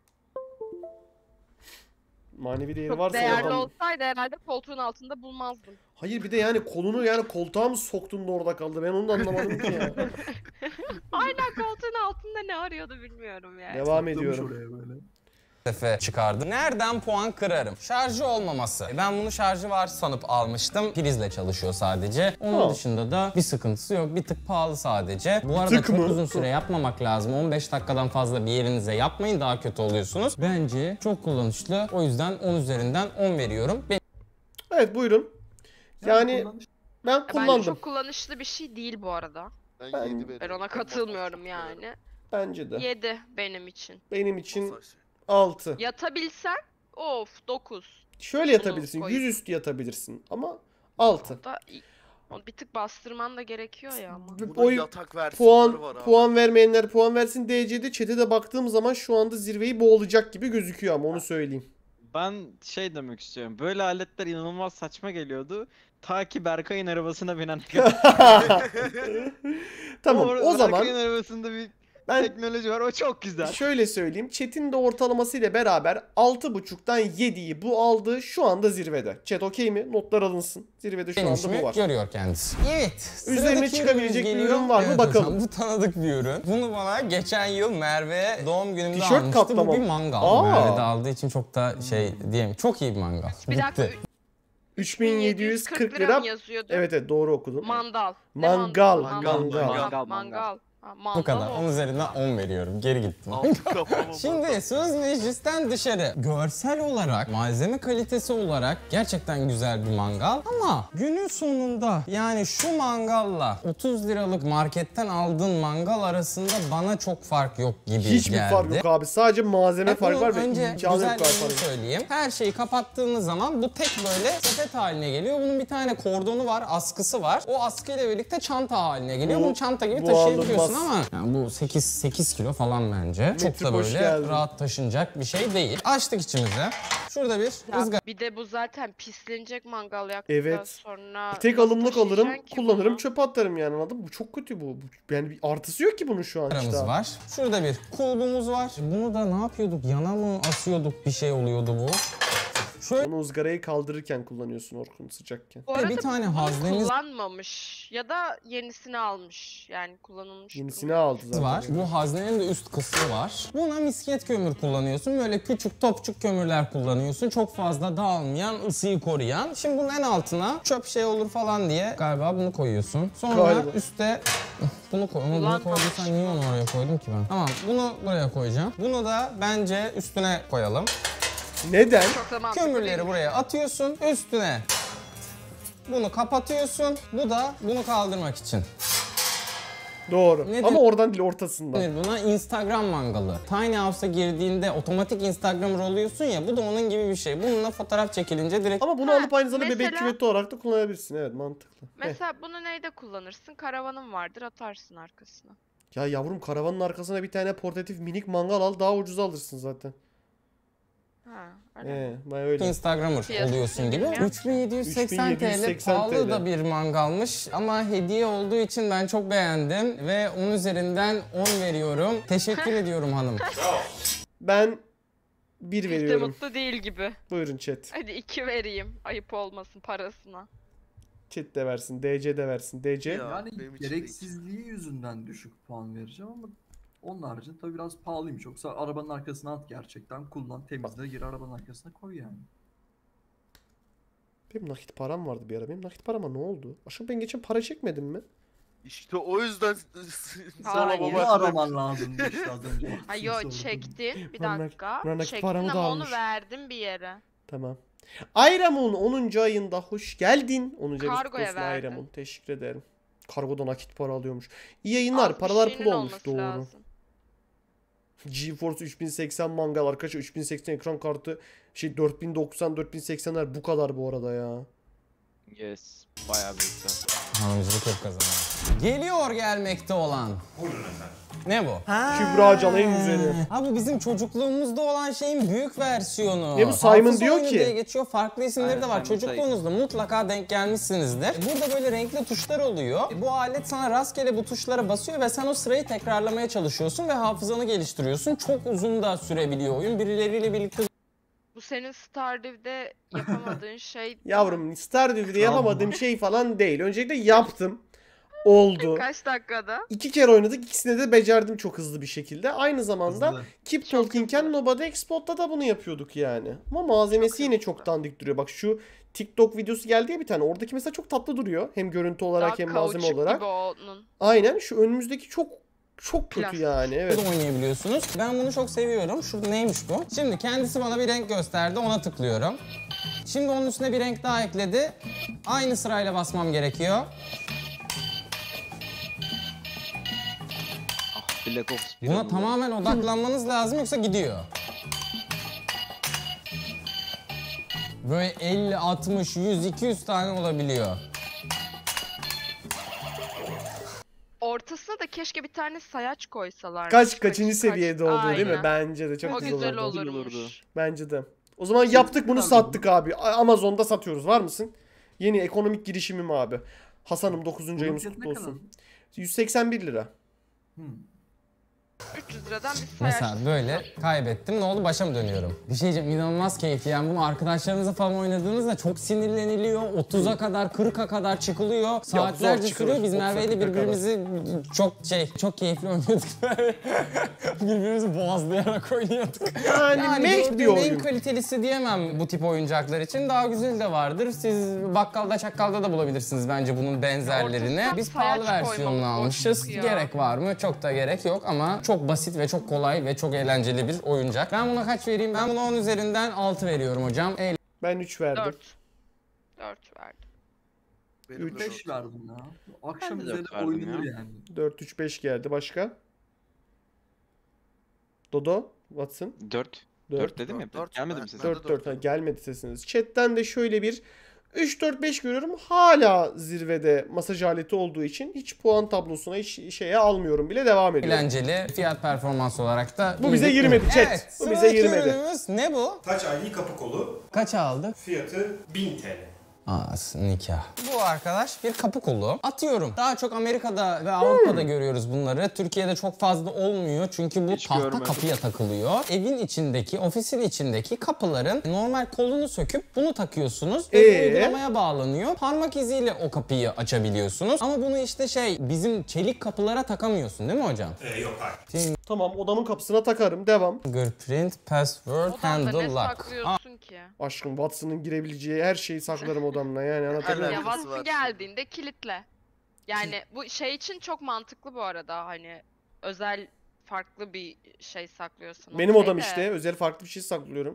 Manevi değeri Çok varsa değerli adam... olsaydı herhalde koltuğun altında bulmazdım. Hayır bir de yani kolunu yani koltuğa mı soktun da orada kaldı? Ben onu da anlamadım ki ya. Aynen koltuğun altında ne arıyordu bilmiyorum yani. Devam Saklamış ediyorum. oraya böyle. çıkardım. Nereden puan kırarım? Şarjı olmaması. Ben bunu şarjı var sanıp almıştım. Prizle çalışıyor sadece. Onun Ha. dışında da bir sıkıntısı yok. Bir tık pahalı sadece. Bu arada tık çok mı? uzun süre yapmamak lazım. on beş dakikadan fazla bir yerinize yapmayın, daha kötü oluyorsunuz. Bence çok kullanışlı. O yüzden on üzerinden on veriyorum. Benim Evet buyurun. Yani kullanış- ben Bence kullandım. çok kullanışlı bir şey değil bu arada. Ben, Ben- yedi veriyorum. Ben ona katılmıyorum yani. Bence de. yedi benim için. Benim için Masaj. altı. Yatabilsen of dokuz. Şöyle yatabilirsin. koyayım. Yüzüstü yatabilirsin. Ama altı. Da o bir tık bastırman da gerekiyor ya ama. Bu Burada oy- yatak versiyonları var Puan abi. puan vermeyenler puan versin. D C'de chat'e de baktığım zaman şu anda zirveyi boğulacak gibi gözüküyor ama onu söyleyeyim. Ben şey demek istiyorum. Böyle aletler inanılmaz saçma geliyordu. Ta ki Berkay'ın arabasına binen Tamam o zaman Berkay'ın arabasında bir ben teknoloji var. O çok güzel. şöyle söyleyeyim. Chat'in de ortalaması ile beraber altı buçuktan yediyi bu aldı. Şu anda zirvede. Chat okey mi? Notlar alınsın. Zirvede şu anda işimi bu var. görüyor kendisi. Evet. Üzerine sıradaki çıkabilecek bir ürünümüz ürün geliyor. var mı? Evet Bakalım. hocam, bu tanıdık bir ürün. Bunu bana geçen yıl Merve doğum günümde Tişört almıştı. kaplama. Bu bir mangal. Aa. Merve de aldığı için çok da şey diyeyim. Çok iyi bir mangal. Bir dakika Bitti. üç bin yedi yüz kırk lira lira. mı yazıyordu? Evet evet doğru okudun. Mandal. Ne Mangal. Mangal, Mangal. mangal. Mangal. Ha, mandal Bu kadar. oldu. on üzerinden on veriyorum. Geri gittim. Altı kapama. Şimdi söz meclisten dışarı. Görsel olarak, malzeme kalitesi olarak gerçekten güzel bir mangal. Ama günün sonunda yani şu mangalla otuz liralık marketten aldığın mangal arasında bana çok fark yok gibi Hiçbir geldi. fark yok abi. Sadece malzeme E farkı bunun var ve önce imkanı yok güzelliğini farkı. söyleyeyim. Her şeyi kapattığınız zaman bu tek böyle sepet haline geliyor. Bunun bir tane kordonu var, askısı var. O askıyla birlikte çanta haline geliyor. Bu- Bunu çanta gibi bu taşıyabiliyorsun alınmaz. ama yani bu sekiz sekiz kilo falan bence. Çok Metrip da hoş böyle geldin. rahat taşınacak bir şey değil. Açtık içimize. Şurada bir Ya ızgara bir de bu zaten pislenecek mangal yaktıktan Evet. sonra. Bir tek nasıl alımlık alırım, taşıyacaksın ki kullanırım, bunu? çöpe atarım yani anladın mı? Bu çok kötü bu. Bu- Yani bir artısı yok ki bunun şu an işte. ızgaramız var. Şurada bir kulbumuz var. Bunu da ne yapıyorduk? Yana mı asıyorduk? Bir şey oluyordu bu. Şöyle Onu ızgarayı kaldırırken kullanıyorsun Orkun sıcakken. Bu arada bir tane bunu haznemiz kullanmamış ya da yenisini almış. Yani kullanılmış. Yenisini aldı zaten. var. Bu haznenin de üst kısmı var. Buna misket kömür kullanıyorsun. Böyle küçük topçuk kömürler kullanıyorsun. Çok fazla dağılmayan, ısıyı koruyan. Şimdi bunun en altına çöp şey olur falan diye galiba bunu koyuyorsun. Sonra Galiba. üstte bunu koy. Ama bunu Ulan koyduysan niye onu oraya koydum ki ben? Tamam, bunu buraya koyacağım. Bunu da bence üstüne koyalım. Neden? Çok da mantıklı Kömürleri değil. buraya atıyorsun. Üstüne bunu kapatıyorsun. Bu da bunu kaldırmak için. Doğru. Nedir? Ama oradan değil ortasından. denir buna? Instagram mangalı. Tiny House'a girdiğinde otomatik Instagram'ır oluyorsun ya, bu da onun gibi bir şey. Bununla fotoğraf çekilince direkt Ama bunu Ha, alıp aynı zamanda bebek mesela- küveti olarak da kullanabilirsin. Evet mantıklı. Heh. Mesela bunu neyde kullanırsın? Karavanın vardır atarsın arkasına. Ya yavrum karavanın arkasına bir tane portatif minik mangal al daha ucuza alırsın zaten. Ha, öyle mi? Ee, bayağı öyle. Instagramer Fiyatı oluyorsun gibi. bilmiyorum. üç bin yedi yüz seksen üç bin yedi yüz TL seksen pahalı TL. da bir mangalmış ama hediye olduğu için ben çok beğendim ve on üzerinden on veriyorum. Teşekkür ediyorum hanım. Ben bir Hiç de veriyorum. mutlu değil gibi. Buyurun chat. Hadi iki vereyim. Ayıp olmasın parasına. Chat de versin. D C de versin. D C. Ya, Yani benim için de gereksizliği yüzünden düşük puan vereceğim ama onun haricinde tabii biraz pahalıymış. Yoksa arabanın arkasına at gerçekten. Kullan, temizle, gir arabanın arkasına koy yani. Benim nakit param vardı bir ara. Benim nakit parama ne oldu? Aşkım ben geçen para çekmedim mi? İşte o yüzden Hayır. sana Bunu baba araman lazımdı işte az önce. Ha yo Sordum. çektin. Bir Lan nak- dakika. lan nakit Çektin paramı da ama almış. onu verdim bir yere. Tamam. Ayramun onuncu ayında hoş geldin. onuncu ayın Kargoya kutlu olsun verdim. Ayramun. Teşekkür ederim. Kargoda nakit para alıyormuş. İyi yayınlar. Az bir Paralar şeyinin pul olmuş. olması Doğru. lazım. GeForce üç bin seksen mangal arkadaşlar. üç bin seksen ekran kartı. Şey dört bin doksan dört bin seksenler bu kadar bu arada ya. Yes. Bayağı büyük. Hanımcılık çok kazanıyor. Geliyor gelmekte olan. Buyurun efendim. Ne bu? Kübra Can en güzeli. Ha bu bizim çocukluğumuzda olan şeyin büyük versiyonu. Ne bu, Simon Hafıza diyor oyunu ki? diye geçiyor. Farklı isimleri Aynen, de var. Simon Çocukluğunuzda mutlaka denk gelmişsinizdir. Burada böyle renkli tuşlar oluyor. Bu alet sana rastgele bu tuşlara basıyor ve sen o sırayı tekrarlamaya çalışıyorsun ve hafızanı geliştiriyorsun. Çok uzun da sürebiliyor oyun. Birileriyle birlikte Bu senin Stardew'de yapamadığın şey. Yavrum Stardew'de yapamadığım şey falan değil. Öncelikle yaptım. Oldu. Kaç dakikada? İki kere oynadık. İkisini de becerdim çok hızlı bir şekilde. Aynı zamanda Hızlı. Keep Çok Talking'ken hızlı. Nobody Expot'ta da bunu yapıyorduk yani. Ama malzemesi Çok yine hızlı. çok dandik duruyor. Bak şu TikTok videosu geldi ya bir tane. Oradaki mesela çok tatlı duruyor. Hem görüntü olarak Daha hem malzeme kauçuk olarak. gibi onun. Aynen şu önümüzdeki çok çok kötü Plastik. yani. Evet. de oynayabiliyorsunuz. Ben bunu çok seviyorum. Şurada neymiş bu? Şimdi kendisi bana bir renk gösterdi. Ona tıklıyorum. Şimdi onun üstüne bir renk daha ekledi. Aynı sırayla basmam gerekiyor. Black Ops bir Buna oldu. tamamen odaklanmanız lazım yoksa gidiyor. Böyle elli, altmış, yüz, iki yüz tane olabiliyor. Ortasına da keşke bir tane sayaç koysalar. Kaç kaçıncı seviyede olduğu değil mi? Aynen. Bence de çok O güzel, güzel olurdu. Güzel olurmuş. olurdu. Bence de. O zaman yaptık bunu sattık abi. A- Amazon'da satıyoruz. Var mısın? Yeni ekonomik girişimim abi. Hasan'ım dokuzuncu ayımız fiyatı kutlu ne olsun. kadar? yüz seksen bir lira. Hmm. üç yüz liradan bir sayaç. Mesela böyle kaybettim. Ne oldu? Başa mı dönüyorum? Bir şey diyeceğim. İnanılmaz keyifli. Yani bunu arkadaşlarınızla falan oynadığınızda çok sinirleniliyor. otuza kadar, kırka kadar çıkılıyor. Saatlerce çıkılır. sürüyor. Biz otuz'a Merve ile kırka birbirimizi çok şey, çok keyifli oynuyorduk. birbirimizi boğazlayarak oynuyorduk. Yani, Yani meh gördüğüm bir en oyun. kalitelisi diyemem bu tip oyuncaklar için. Daha güzel de vardır. Siz bakkalda çakkalda da bulabilirsiniz bence bunun benzerlerini. Ortasına Biz sayaç pahalı versiyonunu koymalı, almışız. boşluk ya. Gerek var mı? Çok da gerek yok ama çok basit ve çok kolay ve çok eğlenceli bir oyuncak. Ben buna kaç vereyim? Ben buna on üzerinden altı veriyorum hocam. Eğlenceli. Ben üç verdim. dört. dört verdim. Benim de beş dört. verdim ya. Akşam Ben de dört üzeri verdim oynanır ya. yani. dört üç beş geldi. Başka? Dodo? Watson? dört. dört. dört dedim ya. Dört. Gelmedi Ben- mi sesin? ben de dört dört. dört. Gelmedi sesiniz. Chat'ten de şöyle bir üç dört beş görüyorum. Hala zirvede masaj aleti olduğu için hiç puan tablosuna hiç şeye almıyorum bile devam ediyorum. Eğlenceli. Fiyat performans olarak da Bu iyi bize bir girmedi ürün. chat. Evet, Bu bize sıradaki girmedi. ürünümüz ne bu? Taç I D kapı kolu. Kaç aldık? Fiyatı bin T L. Aa, nikah. Bu arkadaş bir kapı kolu. Atıyorum. Daha çok Amerika'da ve Avrupa'da görüyoruz bunları. Türkiye'de çok fazla olmuyor çünkü bu Hiç tahta görmedim. kapıya takılıyor. Evin içindeki, ofisin içindeki kapıların normal kolunu söküp bunu takıyorsunuz. Ve Ee? uygulamaya bağlanıyor. Parmak iziyle o kapıyı açabiliyorsunuz. Ama bunu işte şey bizim çelik kapılara takamıyorsun değil mi hocam? Ee, yok hayır. Tamam odamın kapısına takarım. Devam. Fingerprint, password, Odanda handle, ne lock. saklıyorsun ki? Aşkım Watson'ın girebileceği her şeyi saklarım odamla yani anlatabiliyor Ya muyum? Alakası Watson var. geldiğinde kilitle. Yani bu şey için çok mantıklı bu arada hani özel farklı bir şey saklıyorsun. Benim Okey odam de. işte. Özel farklı bir şey saklıyorum.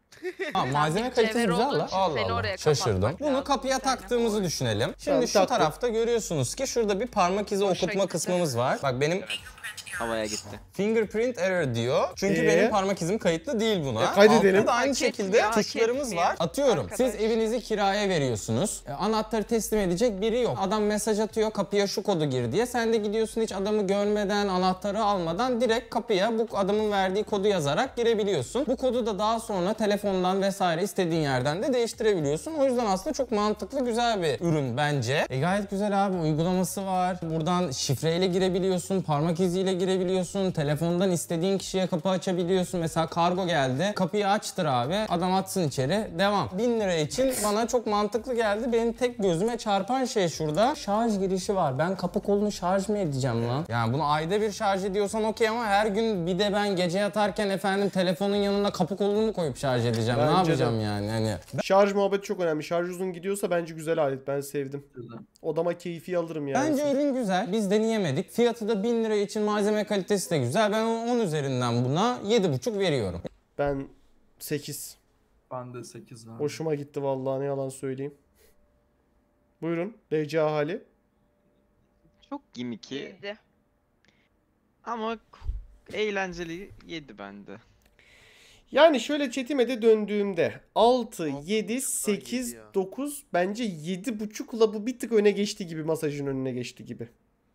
Ha, malzeme mücevher kalitesi güzel olduğun la. için Allah seni Allah. oraya Şaşırdım. kapatmak Bunu lazım kapıya bir tane. taktığımızı düşünelim. Şimdi Tamam, şu taktım. tarafta görüyorsunuz ki şurada bir parmak izi Hoşa okutma gitti. kısmımız var. Bak benim Havaya gitti. fingerprint error diyor. Çünkü Ee? benim parmak izim kayıtlı değil buna. E, kaydedelim. Altta da aynı Hak şekilde etmiyor, hak tuşlarımız etmiyor. var. Atıyorum. Arkadaş. Siz evinizi kiraya veriyorsunuz. E, anahtarı teslim edecek biri yok. Adam mesaj atıyor kapıya şu kodu gir diye. Sen de gidiyorsun hiç adamı görmeden, anahtarı almadan direkt kapıya bu adamın verdiği kodu yazarak girebiliyorsun. Bu kodu da daha sonra telefondan vesaire istediğin yerden de değiştirebiliyorsun. O yüzden aslında çok mantıklı, güzel bir ürün bence. E, gayet güzel abi. Uygulaması var. Buradan şifreyle girebiliyorsun, parmak iziyle girebiliyorsun. Telefondan istediğin kişiye kapı açabiliyorsun. Mesela kargo geldi. Kapıyı açtır abi. Adam atsın içeri. Devam. bin lira için bana çok mantıklı geldi. Benim tek gözüme çarpan şey şurada. Şarj girişi var. Ben kapı kolunu şarj mı edeceğim lan? Yani bunu ayda bir şarj ediyorsan okey ama her gün bir de ben gece yatarken efendim telefonun yanına kapı kolunu mu koyup şarj edeceğim? Bence ne de. yapacağım yani? Hani Şarj muhabbeti çok önemli. Şarj uzun gidiyorsa bence güzel alet. Ben sevdim. Güzel. Odama keyfi alırım yani. bence ürün güzel. Biz deneyemedik. Fiyatı da bin lira için malzeme kalitesi de güzel. Ben on üzerinden buna yedi buçuk veriyorum. Ben sekiz. Ben de sekiz verdim. Hoşuma gitti vallahi, ne yalan söyleyeyim. Buyurun. D C ahali. Çok gimmicky Yedi. ama eğlenceli yedi bende. Yani şöyle chatime de döndüğümde altı, Altı yedi, buçuktan sekiz, yedi ya. dokuz, bence yedi buçukla bu bir tık öne geçti gibi, masajın önüne geçti gibi.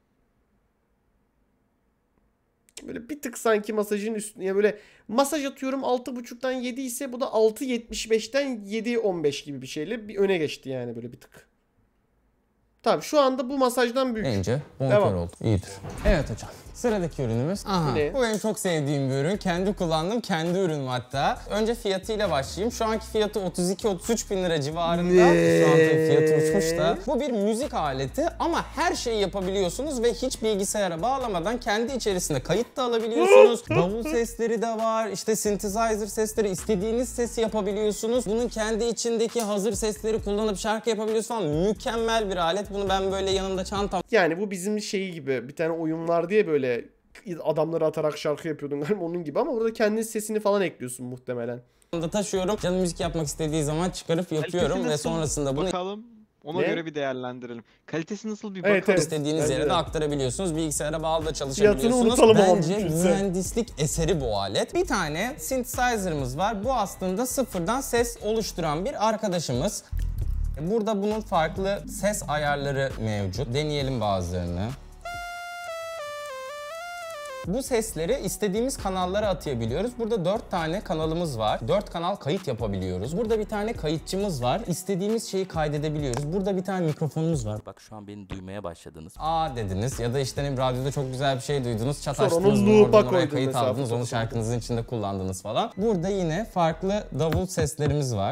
Böyle bir tık sanki masajın üstüne, ya böyle masaj atıyorum altı buçuktan yedi ise bu da altı yetmiş beşten yedi on beş gibi bir şeyle bir öne geçti yani, böyle bir tık. Tabii şu anda bu masajdan büyük. Bence Devam. bonkör oldu. İyidir. Evet hocam. Sıradaki ürünümüz. Aha. Ne? Bu benim çok sevdiğim bir ürün. Kendi kullandım. Kendi ürünüm hatta. Önce fiyatıyla başlayayım. Şu anki fiyatı otuz iki otuz üç bin lira civarında. Ne? Şu an tabii fiyatı uçmuş da. Bu bir müzik aleti ama her şeyi yapabiliyorsunuz ve hiç bilgisayara bağlamadan kendi içerisinde kayıt da alabiliyorsunuz. Davul sesleri de var. İşte synthesizer sesleri, istediğiniz sesi yapabiliyorsunuz. Bunun kendi içindeki hazır sesleri kullanıp şarkı yapabiliyorsunuz falan. Mükemmel bir alet. Bunu ben böyle yanımda çantam Yani bu bizim şeyi gibi, bir tane oyun var diye böyle adamları atarak şarkı yapıyordun galiba, onun gibi, ama burada kendi sesini falan ekliyorsun muhtemelen. da taşıyorum. Canım müzik yapmak istediği zaman çıkarıp yapıyorum Kalitesi ve nasıl? sonrasında bunu Bakalım. Ona Ne? göre bir değerlendirelim. Kalitesi nasıl bir Evet, bakalım. evet. istediğiniz Bence yere de. de aktarabiliyorsunuz. Bilgisayara bağlı da çalışabiliyorsunuz. unutalım ama Bence mümkünse. mühendislik eseri bu alet. Bir tane synthesizer'ımız var. Bu aslında sıfırdan ses oluşturan bir arkadaşımız. Burada bunun farklı ses ayarları mevcut. Deneyelim bazılarını. Bu sesleri istediğimiz kanallara atayabiliyoruz. Burada dört tane kanalımız var. dört kanal kayıt yapabiliyoruz. Burada bir tane kayıtçımız var. İstediğimiz şeyi kaydedebiliyoruz. Burada bir tane mikrofonumuz var. Bak şu an beni duymaya başladınız. Aa dediniz ya da işte ne, radyoda çok güzel bir şey duydunuz. Çat Sonra açtınız onu bunu, loop'a oradan oraya koydun kayıt mesela, aldınız. Onu fotoğrafını. şarkınızın içinde kullandınız falan. Burada yine farklı davul seslerimiz var.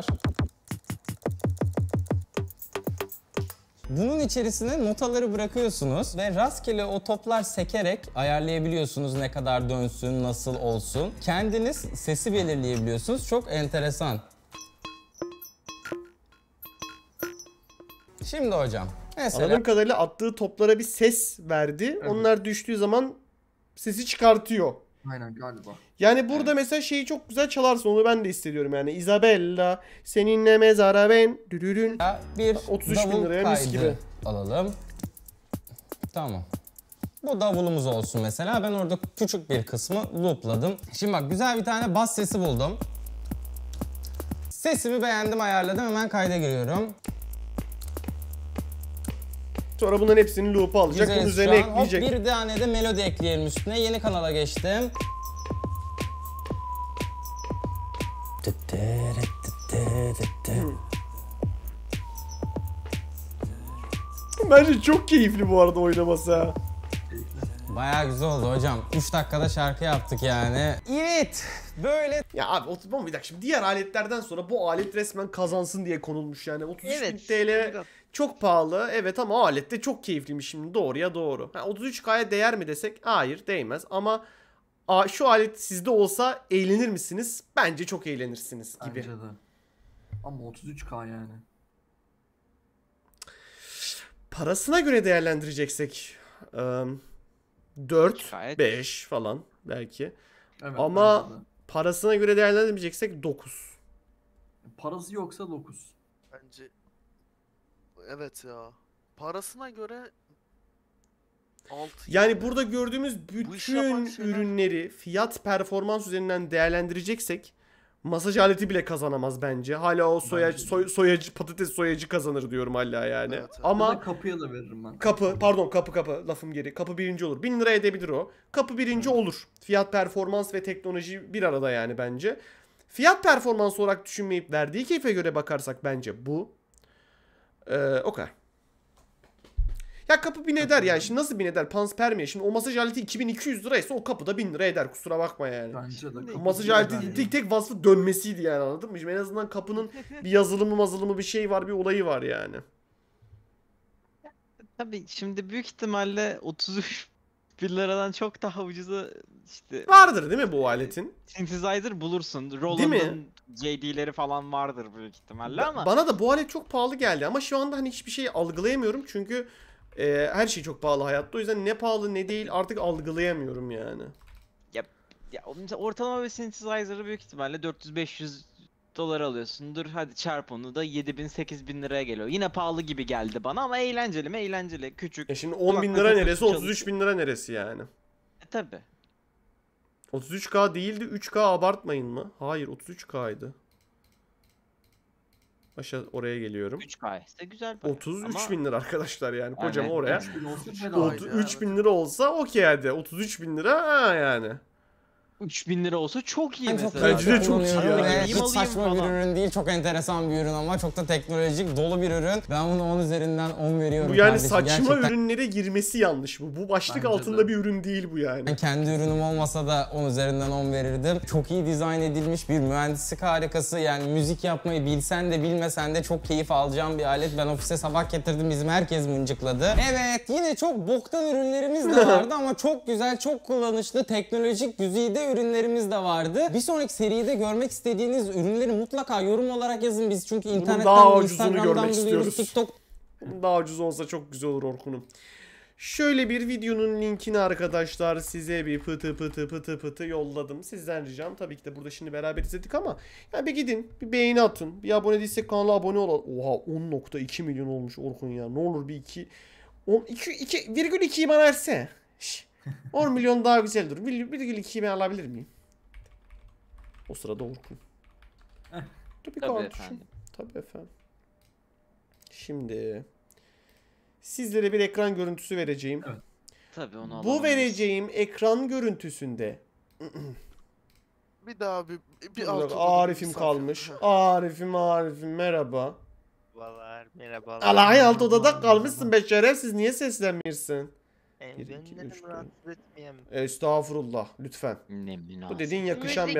Bunun içerisine notaları bırakıyorsunuz ve rastgele o toplar sekerek ayarlayabiliyorsunuz ne kadar dönsün, nasıl olsun. Kendiniz sesi belirleyebiliyorsunuz. Çok enteresan. Şimdi hocam, mesela Anladığım kadarıyla attığı toplara bir ses verdi. Onlar düştüğü zaman sesi çıkartıyor. Aynen galiba. Yani burada mesela şeyi çok güzel çalarsın, onu ben de hissediyorum yani. Isabella, seninle mezara ben, dürürün. bir otuz üç bin davul liraya mis kaydı gibi. alalım. Tamam. Bu davulumuz olsun mesela. Ben orada küçük bir kısmı loopladım. Şimdi bak, güzel bir tane bas sesi buldum. Sesimi beğendim, ayarladım. Hemen kayda giriyorum. Sonra bunların hepsini loop'a alacak, bunun Güzeliz şu üzerine an. Hop, ekleyecek. bir tane de melodi ekleyelim üstüne. Yeni kanala geçtim. Bence çok keyifli bu arada oynaması ha. Bayağı güzel oldu hocam. üç dakikada şarkı yaptık yani. Evet. Böyle Ya abi otuz, bir dakika, şimdi diğer aletlerden sonra bu alet resmen kazansın diye konulmuş yani. otuz üç bin Evet. T L biraz. çok pahalı, evet, ama o alet de çok keyifliymiş şimdi, doğruya doğru. Ha, otuz üç K'ya değer mi desek, hayır değmez, ama a, şu alet sizde olsa eğlenir misiniz? Bence çok eğlenirsiniz gibi. Bence de. Ama otuz üç K yani. Parasına göre değerlendireceksek ım, dört, Gayet. beş falan belki. Evet, Ama bence de. parasına göre değerlendirmeyeceksek dokuz. Parası yoksa dokuz. Bence evet ya. Parasına göre altı. Yani burada gördüğümüz Bu işi yapan bütün şeyler- ürünleri fiyat performans üzerinden değerlendireceksek masaj aleti bile kazanamaz bence. Hala o soya, Bence de. soy- soyacı patates soyacı kazanır diyorum hala yani. Evet, evet. Ama Ama kapıya da veririm ben. kapı pardon kapı kapı lafım geri. Kapı birinci olur. bin lira edebilir o. Kapı birinci olur. Fiyat performans ve teknoloji bir arada yani bence. Fiyat performans olarak düşünmeyip verdiği keyfe göre bakarsak bence bu. Ee, o kadar. Ya kapı bin eder yani. Şimdi nasıl bin eder? Panspermia. Şimdi o masaj aleti iki bin iki yüz liraysa o kapı da bin lira eder. Kusura bakma yani. Bence de. O kapı masaj biraz aleti bence. tek tek vasfı dönmesiydi yani, anladın mı? Şimdi en azından kapının bir yazılımı mazılımı bir şey var, bir olayı var yani. Tabii şimdi büyük ihtimalle otuz üç bin liradan çok daha ucuza işte Vardır değil mi bu aletin? synthesizer bulursun. Değil mi? Roland'ın J D'leri falan vardır büyük ihtimalle Ba- ama Bana da bu alet çok pahalı geldi ama şu anda hani hiçbir şey algılayamıyorum çünkü e, her şey çok pahalı hayatta. O yüzden ne pahalı ne değil artık algılayamıyorum yani. ya o mesela ortalama bir synthesizer'ı büyük ihtimalle dört yüz beş yüz dolar alıyorsundur. Hadi çarp onu da yedi bin sekiz bin liraya geliyor. Yine pahalı gibi geldi bana ama eğlenceli mi? Eğlenceli. Küçük. E şimdi on bin Kulaklık lira takıp neresi, otuz üç çalışıyor. bin lira neresi yani? E, tabii. otuz üç K değildi, üç K abartmayın mı? Hayır, otuz üç K'ydı. Aşağı oraya geliyorum. üç K ise güzel para. otuz üç Ama bin lira arkadaşlar yani kocaman Evet, oraya. üç bin olsun Otuz- bedava. Otuz- otuz ya, üç bin lira olsa okey hadi. otuz üç bin lira ha yani. üç bin lira olsa çok iyi Ben çok mesela. Bence de çok iyi kullanıyorum yani. ve Alayım, hiç alayım saçma bir falan. ürün değil. Çok enteresan bir ürün ama çok da teknolojik, dolu bir ürün. Ben bunu on üzerinden on veriyorum Bu yani kardeşim. saçma Gerçekten ürünlere girmesi yanlış bu. Bu başlık Bence altında de. bir ürün değil bu yani. ben kendi ürünüm olmasa da on üzerinden on verirdim. Çok iyi dizayn edilmiş bir mühendislik harikası. Yani müzik yapmayı bilsen de bilmesen de çok keyif alacağım bir alet. Ben ofise sabah getirdim, bizim herkes mıncıkladı. Evet, yine çok boktan ürünlerimiz de vardı ama çok güzel, çok kullanışlı, teknolojik güzide ürünlerimiz de vardı. Bir sonraki seride görmek istediğiniz ürünleri mutlaka yorum olarak yazın biz. Çünkü daha internetten, ucuzunu Instagram'dan görmek buluyoruz, istiyoruz. TikTok. Daha ucuz olsa çok güzel olur Orkun'um. Şöyle bir videonun linkini arkadaşlar size bir pıtı pıtı pıtı pıtı yolladım. Sizden ricam tabii ki de burada şimdi beraber izledik ama ya bir gidin, bir beğeni atın. Bir abone değilsek kanala abone olun. Oha on nokta iki milyon olmuş Orkun ya. Ne olur bir iki iki virgül ikiyi bana verse. Şş, on milyon daha güzel dur. virgül ikiyi ben alabilir miyim? O sırada Orkun. Tabii Tabii kardeşim. efendim. Tabii efendim. Şimdi sizlere bir ekran görüntüsü vereceğim. Evet. Tabii onu Bu alalım biz. vereceğim ekran görüntüsünde Bir daha bir bir bir alt dakika, odada bir Arif'im misafir. kalmış. Heh. Arif'im Arif'im merhaba. Merhabalar, merhabalar. Alay alt odada kalmışsın be şerefsiz, niye seslenmiyorsun? Ee, Bir, iki, ben üç, dedim dört. rahatsız etmeyeyim. Estağfurullah lütfen. Ne Bu münasebet. dediğin yakışan bir